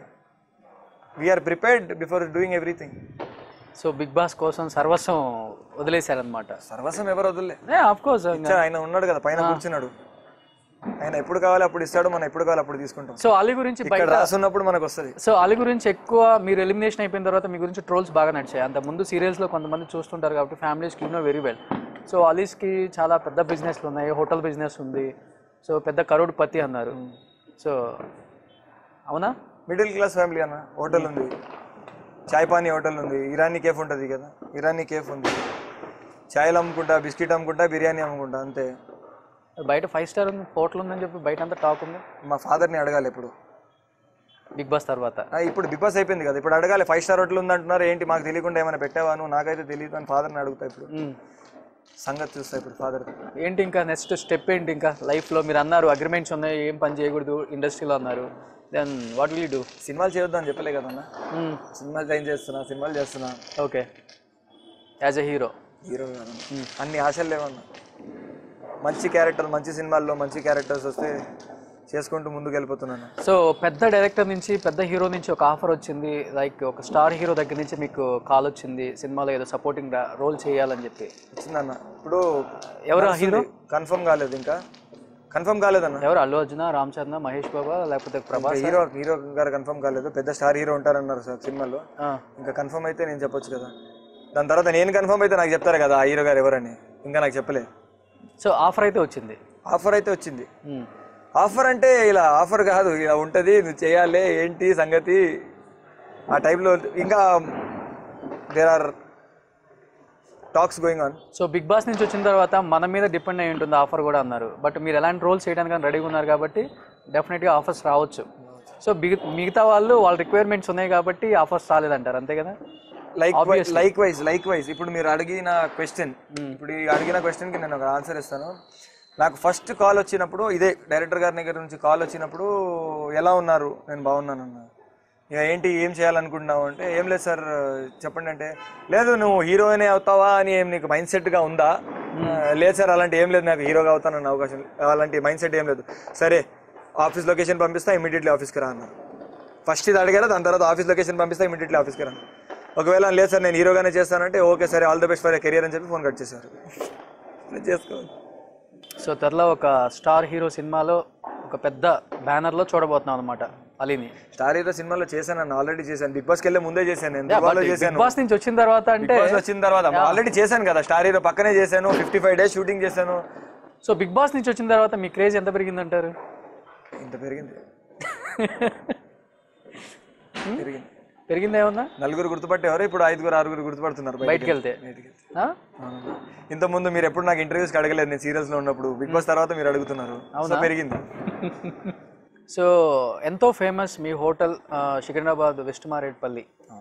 we are prepared before doing everything. So Bigg Boss కోసం సర్వస్వం వదిలేశారనమాట. సర్వస్వం ఎవరు వదిలే, ఆఫ్ కోర్స్ ఆయన ఉన్నాడు కదా పైన కూర్చున్నాడు, ఆయన ఎప్పుడు కావాలి అప్పుడు ఇస్తాడు, మనం ఎప్పుడు కావాలి అప్పుడు తీసుకుంటాం. సో అలీ గురించి ఇక్కడ రాసున్నప్పుడు మనకు వస్తుంది. సో అలీ గురించి ఎక్కువ మీరు ఎలిమినేషన్ అయిపోయిన తర్వాత మీ గురించి ట్రోల్స్ బాగా నడిచాయి. అంత ముందు సీరియల్స్లో కొంతమంది చూస్తుంటారు కాబట్టి ఫ్యామిలీస్కి నో వెరీ వెల్. సో అలీస్కి చాలా పెద్ద బిజినెస్లు ఉన్నాయి, హోటల్ బిజినెస్ ఉంది, సో పెద్ద కరోడ్పతి అన్నారు. సో అవునా? మిడిల్ క్లాస్ ఫ్యామిలీ అన్న, హోటల్ ఉంది, చాయ్ పానీ హోటల్ ఉంది, ఇరానీ కేఫ్ ఉంటుంది కదా, ఇరానీ కేఫ్ ఉంది, చాయ్లు అమ్ముకుంటా, బిస్కెట్ అమ్ముకుంటా, బిర్యానీ అమ్ముకుంటా, అంతే. బయట 5 స్టార్ హోటల్ ఉందని చెప్పి బయట అంతా టాక్ ఉంది. మా ఫాదర్ని అడగాలి ఇప్పుడు బిగ్ బాస్ తర్వాత. ఇప్పుడు బిగ్ బాస్ అయిపోయింది కదా, ఇప్పుడు అడగాలి 5 స్టార్ హోటల్ ఉంది అంటున్నారు, ఏంటి మాకు తెలియకుండా ఏమైనా పెట్టావా నువ్వు, నాకైతే తెలియదు అని ఫాదర్ని అడుగుతా. ఇప్పుడు సంగతి చూస్తా ఇప్పుడు ఫాదర్. ఏంటి ఇంకా నెక్స్ట్ స్టెప్ ఏంటి ఇంకా లైఫ్లో? మీరు అన్నారు అగ్రిమెంట్స్ ఉన్నాయి, ఏం పని చేయకూడదు ఇండస్ట్రీలో అన్నారు. Then what will you do? సినిమాలు చేయొద్దు అని చెప్పలే కదన్నా, సినిమాలు సినిమాలు చేస్తున్నా. ఓకే, యాజ్ ఎ హీరో కాదన్నా, అన్ని ఆశలు లేవన్నా. మంచి క్యారెక్టర్, మంచి సినిమాల్లో మంచి క్యారెక్టర్స్ వస్తే చేసుకుంటూ ముందుకు వెళ్ళిపోతున్నాను. సో పెద్ద డైరెక్టర్ నుంచి, పెద్ద హీరో నుంచి ఒక ఆఫర్ వచ్చింది, లైక్ ఒక స్టార్ హీరో దగ్గర నుంచి మీకు కాల్ వచ్చింది సినిమాలో ఏదో సపోర్టింగ్ రోల్ చేయాలని చెప్పి. వచ్చిందన్న. ఇప్పుడు ఎవరు హీరో కన్ఫర్మ్ కాలేదు, ఇంకా కన్ఫర్మ్ కాలేదన్న. ఎవరు? అల్లు అర్జున, రామ్ చరణ్, మహేష్ బాబా, లేకపోతే ప్రభాస్? హీరో గారు కన్ఫర్మ్ కాలేదు, పెద్ద స్టార్ హీరో ఉంటారన్నారు సార్ సినిమాలో. ఇంకా కన్ఫర్మ్ అయితే నేను చెప్పొచ్చు కదా, దాని తర్వాత నేను కన్ఫర్మ్ అయితే నాకు చెప్తారు కదా ఆ హీరో గారు ఎవరని, ఇంకా నాకు చెప్పలేదు. సో ఆఫర్ అయితే వచ్చింది. ఆఫర్ అయితే వచ్చింది. ఆఫర్ అంటే ఇలా ఆఫర్ కాదు, ఇలా ఉంటుంది, నువ్వు చేయాలి ఏంటి సంగతి ఆ టైప్లో. ఇంకా there are talks going on. So Bigg Boss నుంచి వచ్చిన తర్వాత మన మీద డిపెండ్ అయి ఉంటుంది ఆఫర్ కూడా అన్నారు. బట్ మీరు ఎలాంటి రోల్స్ చేయడానికి రెడీగా ఉన్నారు కాబట్టి డెఫినెట్గా ఆఫర్స్ రావచ్చు. సో మిగతా వాళ్ళ రిక్వైర్మెంట్స్ ఉన్నాయి కాబట్టి ఆఫర్స్ రాలేదంటారు, అంతే కదా? లైక్ వైజ్ ఇప్పుడు మీరు అడిగిన క్వశ్చన్, ఇప్పుడు అడిగిన క్వశ్చన్కి నేను ఒక ఆన్సర్ ఇస్తాను. నాకు ఫస్ట్ కాల్ వచ్చినప్పుడు, ఇదే డైరెక్టర్ గారి దగ్గర నుంచి కాల్ వచ్చినప్పుడు, ఎలా ఉన్నారు, నేను బాగున్నాను అన్న. ఇక ఏంటి ఏం చేయాలనుకుంటున్నావు అంటే, ఏం లేదు సార్ చెప్పండి అంటే, లేదు నువ్వు హీరోయినే అవుతావా అని ఏం నీకు మైండ్ సెట్గా ఉందా? లేదు సార్ అలాంటి ఏం లేదు, నాకు హీరోగా అవుతానన్న అవకాశం, అలాంటి మైండ్ సెట్ ఏం లేదు. సరే ఆఫీస్ లొకేషన్ పంపిస్తా, ఇమీడియట్లీ ఆఫీస్కి రా అన్న. ఫస్ట్ ఇది అడిగారా, దాని తర్వాత ఆఫీస్ లొకేషన్ పంపిస్తా, ఇమీడియట్లీ ఆఫీస్కి రా. ఒకవేళ లేదు సార్ నేను హీరోగానే చేస్తానంటే, ఓకే సరే all the best for career అని చెప్పి ఫోన్ కట్ చేశారు. చేసుకోవాలి. సో త్వరలో ఒక స్టార్ హీరో సినిమాలో ఒక పెద్ద బ్యానర్లో చూడబోతున్నాం అనమాట అలీని. స్టార్ హీరో సినిమాలో చేశాను, ఆల్రెడీ చేశాను, బిగ్ బాస్కి వెళ్ళే ముందే చేశాను, బిగ్ బాస్ నుంచి వచ్చిన తర్వాత అంటే వచ్చిన తర్వాత ఆల్రెడీ చేశాను కదా, స్టార్ హీరో పక్కనే చేశాను, 55 days షూటింగ్ చేశాను. సో బిగ్ బాస్ నుంచి వచ్చిన తర్వాత మీ క్రేజ్ ఎంత పెరిగిందంటారు? ఇంత పెరిగింది. పెరిగింది ఏమన్నా? నలుగురు గుర్తుపట్టేవారు, ఇప్పుడు 5-6 గుర్తుపడుతున్నారు బయటకు వెళ్తే. ఇంత ముందు మీరు ఎప్పుడు నాకు ఇంటర్వ్యూస్కి అడగలేదు, నేను సీరియల్స్ లో ఉన్నప్పుడు. బిగ్ బాస్ తర్వాత మీరు అడుగుతున్నారు, పెరిగింది. సో ఎంతో ఫేమస్ మీ హోటల్ సికింద్రాబాద్ ఈస్ట్ మారేడ్పల్లి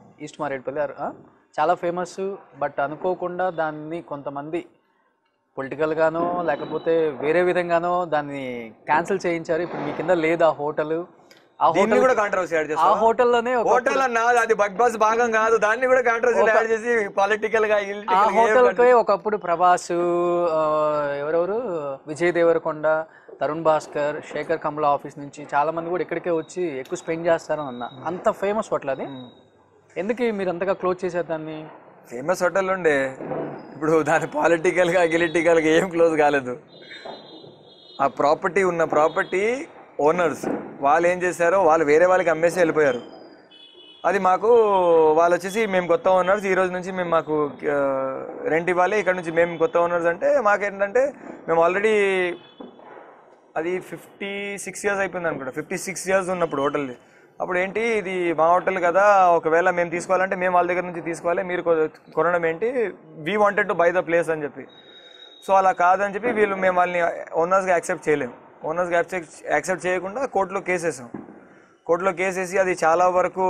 చాలా ఫేమస్. బట్ అనుకోకుండా దాన్ని కొంతమంది పొలిటికల్గానో లేకపోతే వేరే విధంగానో దాన్ని క్యాన్సిల్ చేయించారు. ఇప్పుడు మీ కింద లేదు ఆ హోటల్. ఆ హోటల్లోనే హోటల్ అన్నది అది బిగ్ బాస్ భాగం కాదు, దాన్ని కూడా కాంట్రవర్సీ యాడ్ చేసి పొలిటికల్ గా. ఆ హోటల్కే ఒకప్పుడు ప్రభాస్, ఎవరెవరు, విజయ్ దేవరకొండ, తరుణ్ భాస్కర్, శేఖర్ కమల ఆఫీస్ నుంచి చాలా మంది కూడా ఇక్కడికే వచ్చి ఎక్కువ స్పెండ్ చేస్తారని అన్న. అంత ఫేమస్ హోటల్ అది. ఎందుకు మీరు అంతగా క్లోజ్ చేశారు దాన్ని? ఫేమస్ హోటల్ ఉండే, ఇప్పుడు దాని పొలిటికల్గా గిలిటికల్గా ఏం క్లోజ్ కాలేదు. ఆ ప్రాపర్టీ ఓనర్స్ వాళ్ళు ఏం చేశారో, వాళ్ళు వేరే వాళ్ళకి అమ్మేసి వెళ్ళిపోయారు. అది మాకు వాళ్ళు వచ్చేసి మేము కొత్త ఓనర్స్, ఈ రోజు నుంచి మేము మాకు రెంట్ ఇవ్వాలి, ఇక్కడ నుంచి మేము కొత్త ఓనర్స్ అంటే మాకేంటంటే మేము ఆల్రెడీ అది 56 years అయిపోయింది అనుకుంటా. 56 years ఉన్నప్పుడు హోటల్ది. అప్పుడు ఏంటి ఇది మా హోటల్ కదా, ఒకవేళ మేము తీసుకోవాలంటే మేము వాళ్ళ దగ్గర నుంచి తీసుకోవాలి, మీరు కొనడం ఏంటి, we wanted to buy the place అని చెప్పి. సో అలా కాదని చెప్పి మేము వాళ్ళని ఓనర్స్గా యాక్సెప్ట్ చేయలేము. ఓనర్స్గా యాక్సెప్ట్ చేయకుండా కోర్టులో కేసేసాం. కోర్టులో కేసేసి అది చాలా వరకు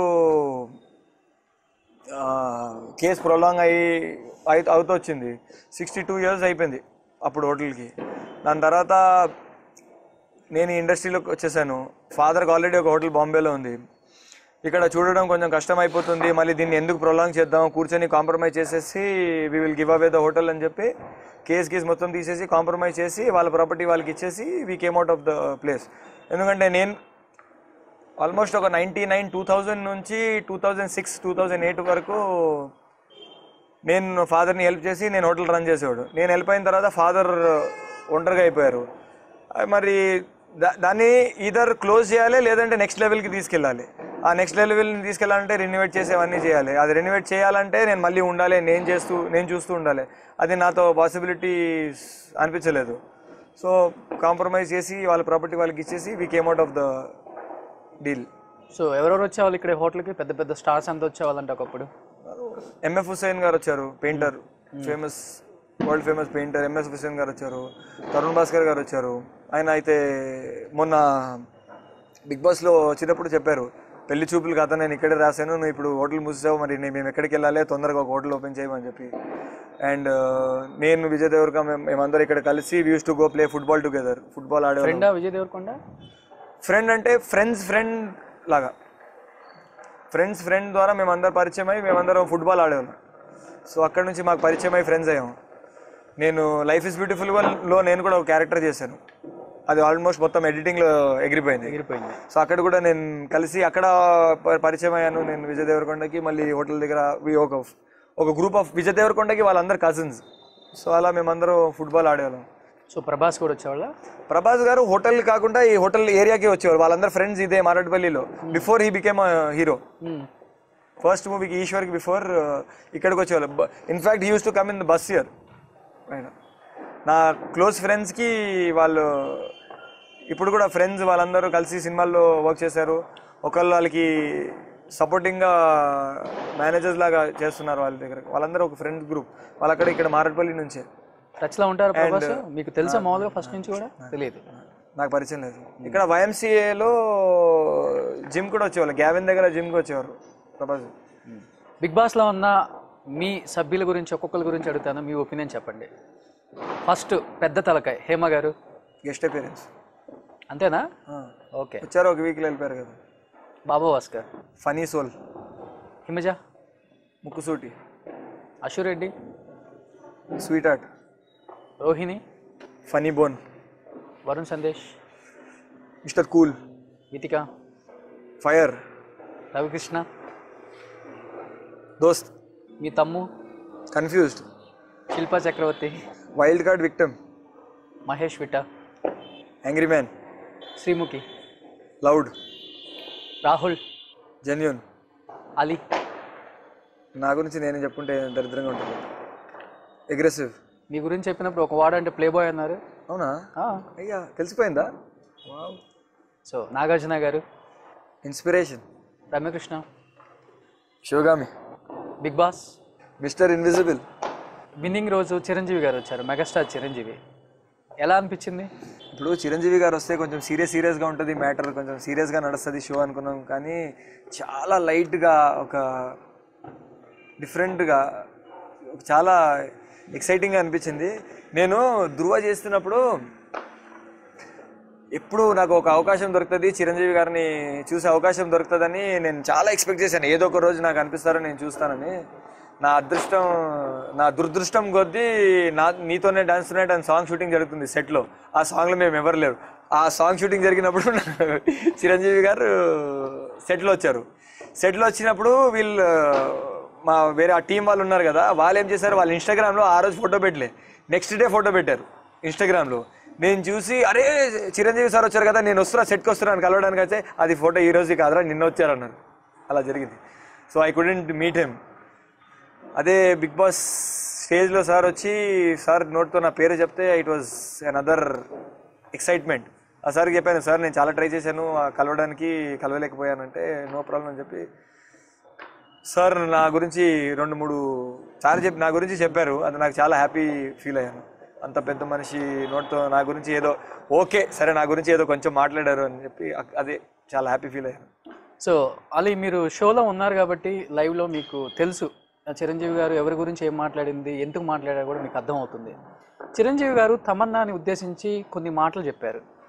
కేసు ప్రొలాంగ్ అవుతూ వచ్చింది. 62 years అయిపోయింది అప్పుడు హోటల్కి. దాని తర్వాత నేను ఇండస్ట్రీలోకి వచ్చేసాను. ఫాదర్కి ఆల్రెడీ ఒక హోటల్ బాంబేలో ఉంది. ఇక్కడ చూడడం కొంచెం కష్టం అయిపోతుంది, మళ్ళీ దీన్ని ఎందుకు ప్రొలాంగ్ చేద్దాం, కూర్చొని కాంప్రమైజ్ చేసేసి we will give away the hotel అని చెప్పి కేస్ మొత్తం తీసేసి కాంప్రమైజ్ చేసి వాళ్ళ ప్రాపర్టీ వాళ్ళకి ఇచ్చేసి we came out of the place. ఎందుకంటే నేను ఆల్మోస్ట్ ఒక 2000 నుంచి 2006 2008 వరకు నేను ఫాదర్ని హెల్ప్ చేసి నేను హోటల్ రన్ చేసేవాడు. నేను వెళ్ళిపోయిన తర్వాత ఫాదర్ ఒంటరిగా అయిపోయారు. మరి దాన్ని ఈధర్ క్లోజ్ చేయాలి లేదంటే నెక్స్ట్ లెవెల్కి తీసుకెళ్ళాలి. ఆ నెక్స్ట్ లెవెల్ని తీసుకెళ్ళాలంటే రెన్యువేట్ చేసేవన్నీ చేయాలి. అది రెన్యువేట్ చేయాలంటే నేను మళ్ళీ ఉండాలి, నేను చూస్తూ ఉండాలి. అది నాతో పాసిబిలిటీ అనిపించలేదు. సో కాంప్రమైజ్ చేసి వాళ్ళ ప్రాపర్టీ వాళ్ళకి ఇచ్చేసి we came out of the deal. So ఎవరెవరు వచ్చేవాళ్ళు ఇక్కడ హోటల్కి? పెద్ద పెద్ద స్టార్స్ అంతా వచ్చేవాళ్ళంటే ఒకప్పుడు ఎంఎఫ్ హుస్సేన్ గారు వచ్చారు, painter, world famous painter MS Hussain garu వచ్చారు. తరుణ్ భాస్కర్ గారు వచ్చారు. ఆయన అయితే మొన్న బిగ్ బాస్లో వచ్చినప్పుడు చెప్పారు, పెళ్లి చూపులు కథ నేను ఇక్కడే రాశాను, నువ్వు ఇప్పుడు హోటల్ మూసేసావు, మరి మేము ఎక్కడికి వెళ్ళాలి, తొందరగా ఒక హోటల్ ఓపెన్ చేయమని చెప్పి. అండ్ నేను విజయ్ దేవరకొండ మేమందరం ఇక్కడ కలిసి we use to go play football together. Football ఆడే విజయ్ దేవరకొండ ఫ్రెండ్ అంటే ఫ్రెండ్ లాగా, ఫ్రెండ్ ద్వారా మేమందరం పరిచయం అయ్యి మేమందరం ఫుట్బాల్ ఆడేవాళ్ళం. సో అక్కడ నుంచి మాకు పరిచయం అయ్యి ఫ్రెండ్స్ అయ్యాము. నేను లైఫ్ ఇస్ బ్యూటిఫుల్లో నేను కూడా ఒక క్యారెక్టర్ చేశాను, అది ఆల్మోస్ట్ మొత్తం ఎడిటింగ్లో ఎగిరిపోయింది. సో అక్కడ కూడా నేను కలిసి అక్కడ పరిచయం అయ్యాను నేను విజయ్ దేవరకొండకి. మళ్ళీ హోటల్ దగ్గర ఒక గ్రూప్ ఆఫ్ విజయ్ దేవరకొండకి వాళ్ళందరూ కజిన్స్. సో అలా మేమందరం ఫుట్బాల్ ఆడేవాళ్ళం. సో ప్రభాస్ కూడా వచ్చేవాళ్ళ? ప్రభాస్ గారు హోటల్ కాకుండా ఈ హోటల్ ఏరియాకి వచ్చేవారు. వాళ్ళందరూ ఫ్రెండ్స్ ఇదే మారేడుపల్లిలో. Before he became hero, first మూవీకి ఈశ్వర్కి బిఫోర్ ఇక్కడికి వచ్చేవాళ్ళు. In fact he use to come in the bus year. నా క్లోజ్ ఫ్రెండ్స్కి వాళ్ళు ఇప్పుడు కూడా ఫ్రెండ్స్ వాళ్ళందరూ కలిసి సినిమాల్లో వర్క్ చేశారు. ఒకళ్ళు వాళ్ళకి సపోర్టింగ్గా మేనేజర్స్ లాగా చేస్తున్నారు వాళ్ళ దగ్గర. వాళ్ళందరూ ఒక ఫ్రెండ్స్ గ్రూప్. వాళ్ళు అక్కడ ఇక్కడ మారేడుపల్లి నుంచే టచ్లో ఉంటారు. ప్రభాస్ మీకు తెలుసా మామూలుగా ఫస్ట్ నుంచి? కూడా తెలియదు, నాకు పరిచయం లేదు. ఇక్కడ వైఎంసీఏలో జిమ్ కూడా వచ్చేవాళ్ళు, గ్యావిన్ దగ్గర జిమ్కి వచ్చేవారు ప్రభాస్. బిగ్ బాస్లో ఉన్న మీ సభ్యుల గురించి ఒక్కొక్కరి గురించి అడుగుతాను, మీ ఒపీనియన్ చెప్పండి. ఫస్ట్ పెద్ద తలకాయ హేమ గారు, గెస్ట్ అపియరెన్స్ అంతేనా? ఓకే, వచ్చారు, ఒక వీక్లో వెళ్ళిపోయారు కదా. Baba Bhaskar, funny soul. హిమజ, ముక్కుసూటి. Ashu Reddy, sweet heart. Rohini, funny bone. Varun Sandesh, mister cool. Geethika, fire. Ravikrishna, దోస్త్. మీ తమ్ము, confused. Shilpa Chakravarthy, wild card victim. Mahesh Vitta, angry man. Sreemukhi, loud. Rahul, genuine. Ali. నా గురించి నేను చెప్పుకుంటే దరిద్రంగా ఉంటుంది. అగ్రెసివ్. మీ గురించి చెప్పినప్పుడు ఒక వాడు అంటే ప్లే బాయ్ అన్నారు. అవునా? అయ్యా, తెలిసిపోయిందా? So Nagarjuna garu, inspiration. Ramya Krishna, Sivagami. Bigg Boss, mister invisible. Winning రోజు చిరంజీవి గారు వచ్చారు, మెగాస్టార్ చిరంజీవి. ఎలా అనిపించింది? ఇప్పుడు చిరంజీవి గారు వస్తే కొంచెం సీరియస్గా ఉంటుంది మ్యాటర్, కొంచెం సీరియస్గా నడుస్తుంది షో అనుకున్నాం. కానీ చాలా లైట్గా, ఒక డిఫరెంట్గా, చాలా ఎక్సైటింగ్గా అనిపించింది. నేను ధృవ చేస్తున్నప్పుడు ఎప్పుడు నాకు ఒక అవకాశం దొరుకుతుంది, చిరంజీవి గారిని చూసే అవకాశం దొరుకుతుందని నేను చాలా ఎక్స్పెక్ట్ చేశాను. ఏదో ఒక రోజు నాకు అనిపిస్తారో నేను చూస్తానని. నా దురదృష్టం కొద్దీ నీతోనే dance night and song shooting జరుగుతుంది సెట్లో. ఆ సాంగ్లో మేము ఎవరు లేరు. ఆ సాంగ్ షూటింగ్ జరిగినప్పుడు చిరంజీవి గారు సెట్లో వచ్చారు. సెట్లో వచ్చినప్పుడు వీళ్ళు మా వేరే ఆ టీం వాళ్ళు ఉన్నారు కదా, వాళ్ళు ఏం చేశారు, వాళ్ళు ఇన్స్టాగ్రామ్లో ఆ రోజు ఫోటో పెట్టలే, నెక్స్ట్ డే ఫోటో పెట్టారు ఇన్స్టాగ్రామ్లో. నేను చూసి, అరే చిరంజీవి సార్ వచ్చారు కదా, నేను వస్తున్నా సెట్కి వస్తున్నాను కలవడానికి అయితే, అది ఫోటో ఈ రోజు కాదురా నిన్న వచ్చారన్నారు. అలా జరిగింది. So I couldn't meet him. అదే బిగ్ బాస్ స్టేజ్లో సార్ వచ్చి సార్ నోట్తో నా పేరు చెప్తే ఇట్ వాజ్ అనదర్ ఎక్సైట్మెంట్. ఆ సార్కి చెప్పాను, సార్ నేను చాలా ట్రై చేశాను కలవడానికి, కలవలేకపోయానంటే నో ప్రాబ్లం అని చెప్పి సార్ నా గురించి 2-3 సార్లు నా గురించి చెప్పారు. అది నాకు చాలా హ్యాపీ ఫీల్ అయ్యాను. అంత పెద్ద మనిషి నోట్తో నా గురించి ఏదో ఓకే సరే నా గురించి ఏదో కొంచెం మాట్లాడారు అని చెప్పి అదే చాలా హ్యాపీ ఫీల్ అయ్యాను. సో అలీ, మీరు షోలో ఉన్నారు కాబట్టి లైవ్లో మీకు తెలుసు చిరంజీవి గారు ఎవరి గురించి ఏం మాట్లాడింది, ఎందుకు మాట్లాడారు కూడా మీకు అర్థమవుతుంది. చిరంజీవి గారు తమన్నాని ఉద్దేశించి కొన్ని మాటలు చెప్పారు.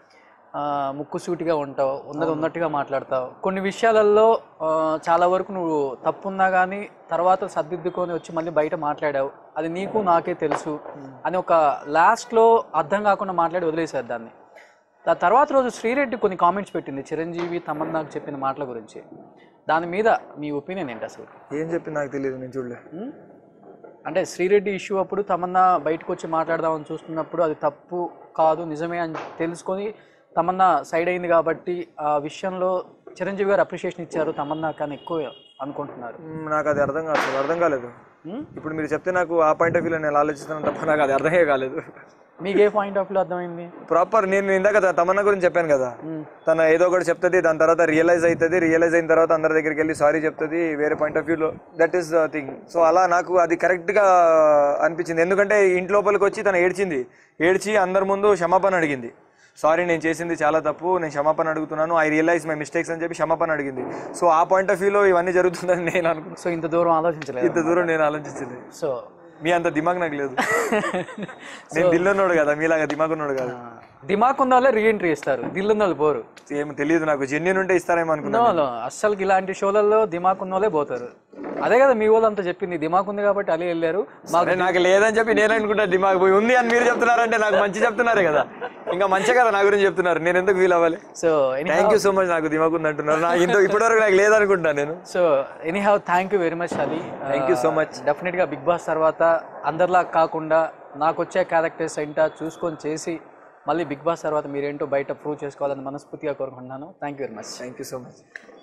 ముక్కుసూటిగా ఉంటావు, ఉన్నది ఉన్నట్టుగా మాట్లాడతావు. కొన్ని విషయాలలో చాలా వరకు నువ్వు తప్పున్నా కానీ తర్వాత సర్దిద్దుకొని వచ్చి మళ్ళీ బయట మాట్లాడావు, అది నీకు నాకే తెలుసు అని ఒక లాస్ట్లో అర్థం కాకుండా మాట్లాడి వదిలేశారు దాన్ని. తర్వాత రోజు శ్రీరెడ్డి కొన్ని కామెంట్స్ పెట్టింది చిరంజీవి తమన్నాకు చెప్పిన మాటల గురించి. దాని మీద మీ ఒపీనియన్ ఏంటి? అసలు ఏం చెప్పి నాకు తెలియదు, నేను చూడలే. అంటే శ్రీరెడ్డి ఇష్యూ అప్పుడు తమన్నా బయటకు వచ్చి మాట్లాడదామని చూస్తున్నప్పుడు అది తప్పు కాదు నిజమే అని తెలుసుకొని తమన్నా సైడ్ అయింది కాబట్టి ఆ విషయంలో చిరంజీవి గారు అప్రిషియేషన్ ఇచ్చారు తమన్నా కానీ ఎక్కువ అనుకుంటున్నారు. నాకు అది అర్థం కాలేదు. ఇప్పుడు మీరు చెప్తే నాకు ఆ పాయింట్ ఆఫ్ వ్యూలో నేను ఆలోచిస్తాను తప్ప నాకు అది అర్థమే కాలేదు. మీకు ఏ పాయింట్ ఆఫ్ వ్యూ అర్థమైంది? ప్రాపర్ నేను ఇందాక తమన్నా గురించి చెప్పాను కదా, తను ఏదో ఒకటి చెప్తుంది, దాని తర్వాత రియలైజ్ అయిన తర్వాత అందరి దగ్గరికి వెళ్ళి సారీ చెప్తుంది వేరే పాయింట్ ఆఫ్ వ్యూలో. That is the thing. So అలా నాకు అది కరెక్ట్గా అనిపించింది. ఎందుకంటే ఇంటి లోపలికి వచ్చి తను ఏడ్చి అందరి ముందు క్షమాపణ అడిగింది. సారీ నేను చేసింది చాలా తప్పు, నేను క్షమాపణ అడుగుతున్నాను, ఐ రియలైజ్ మై మిస్టేక్స్ అని చెప్పి క్షమాపణ అడిగింది. సో ఆ పాయింట్ ఆఫ్ వ్యూలో ఇవన్నీ జరుగుతుందని నేను అనుకున్నాను. సో ఇంత దూరం ఆలోచించలేదు. సో మీ అంత దిమాగ్ నాకు లేదు. నేను దిల్లున్నాడు కదా, మీలాగా దిమాగ్ ఉన్నాడు కదా. దిమాగ్ ఉన్న వాళ్ళే రీఎంట్రీ ఇస్తారు, దిల్లున్న వాళ్ళు పోరు. ఏమో తెలియదు నాకు, జెన్యూన్ ఉంటే ఇస్తారేమో అనుకున్నాను. అస్సలు ఇలాంటి షోలలో దిమాగ్ ఉన్న వాళ్ళే పోతారు. అదే కదా మీ వాళ్ళు అంతా చెప్పింది, దిమాగ్ ఉంది కాబట్టి అలా వెళ్ళారు. నాకు లేదని చెప్పి నేను అనుకుంటా దిమాగ్ పోయి ఉంది అని మీరు చెప్తున్నారంటే నాకు మంచి చెప్తున్నారే కదా, ఇంకా మంచిగా కదా నా గురించి చెప్తున్నారు, నేను ఎందుకు ఫీల్ అవ్వాలి? So thank you so much. నాకు దిమాగ్ ఉంది అంటున్నారు, ఇప్పటివరకు నాకు లేదనుకుంటా నేను. So anyhow thank you very much Ali. Thank you so much. డెఫినెట్గా బిగ్ బాస్ తర్వాత అందరిలా కాకుండా నాకు వచ్చే క్యారెక్టర్స్ ఏంటో చూసుకొని చేసి మళ్ళీ బిగ్ బాస్ తర్వాత మీరేంటో బయట ప్రూవ్ చేసుకోవాలని మనస్ఫూర్తిగా కోరుకుంటున్నాను. Thank you very much. Thank you so much.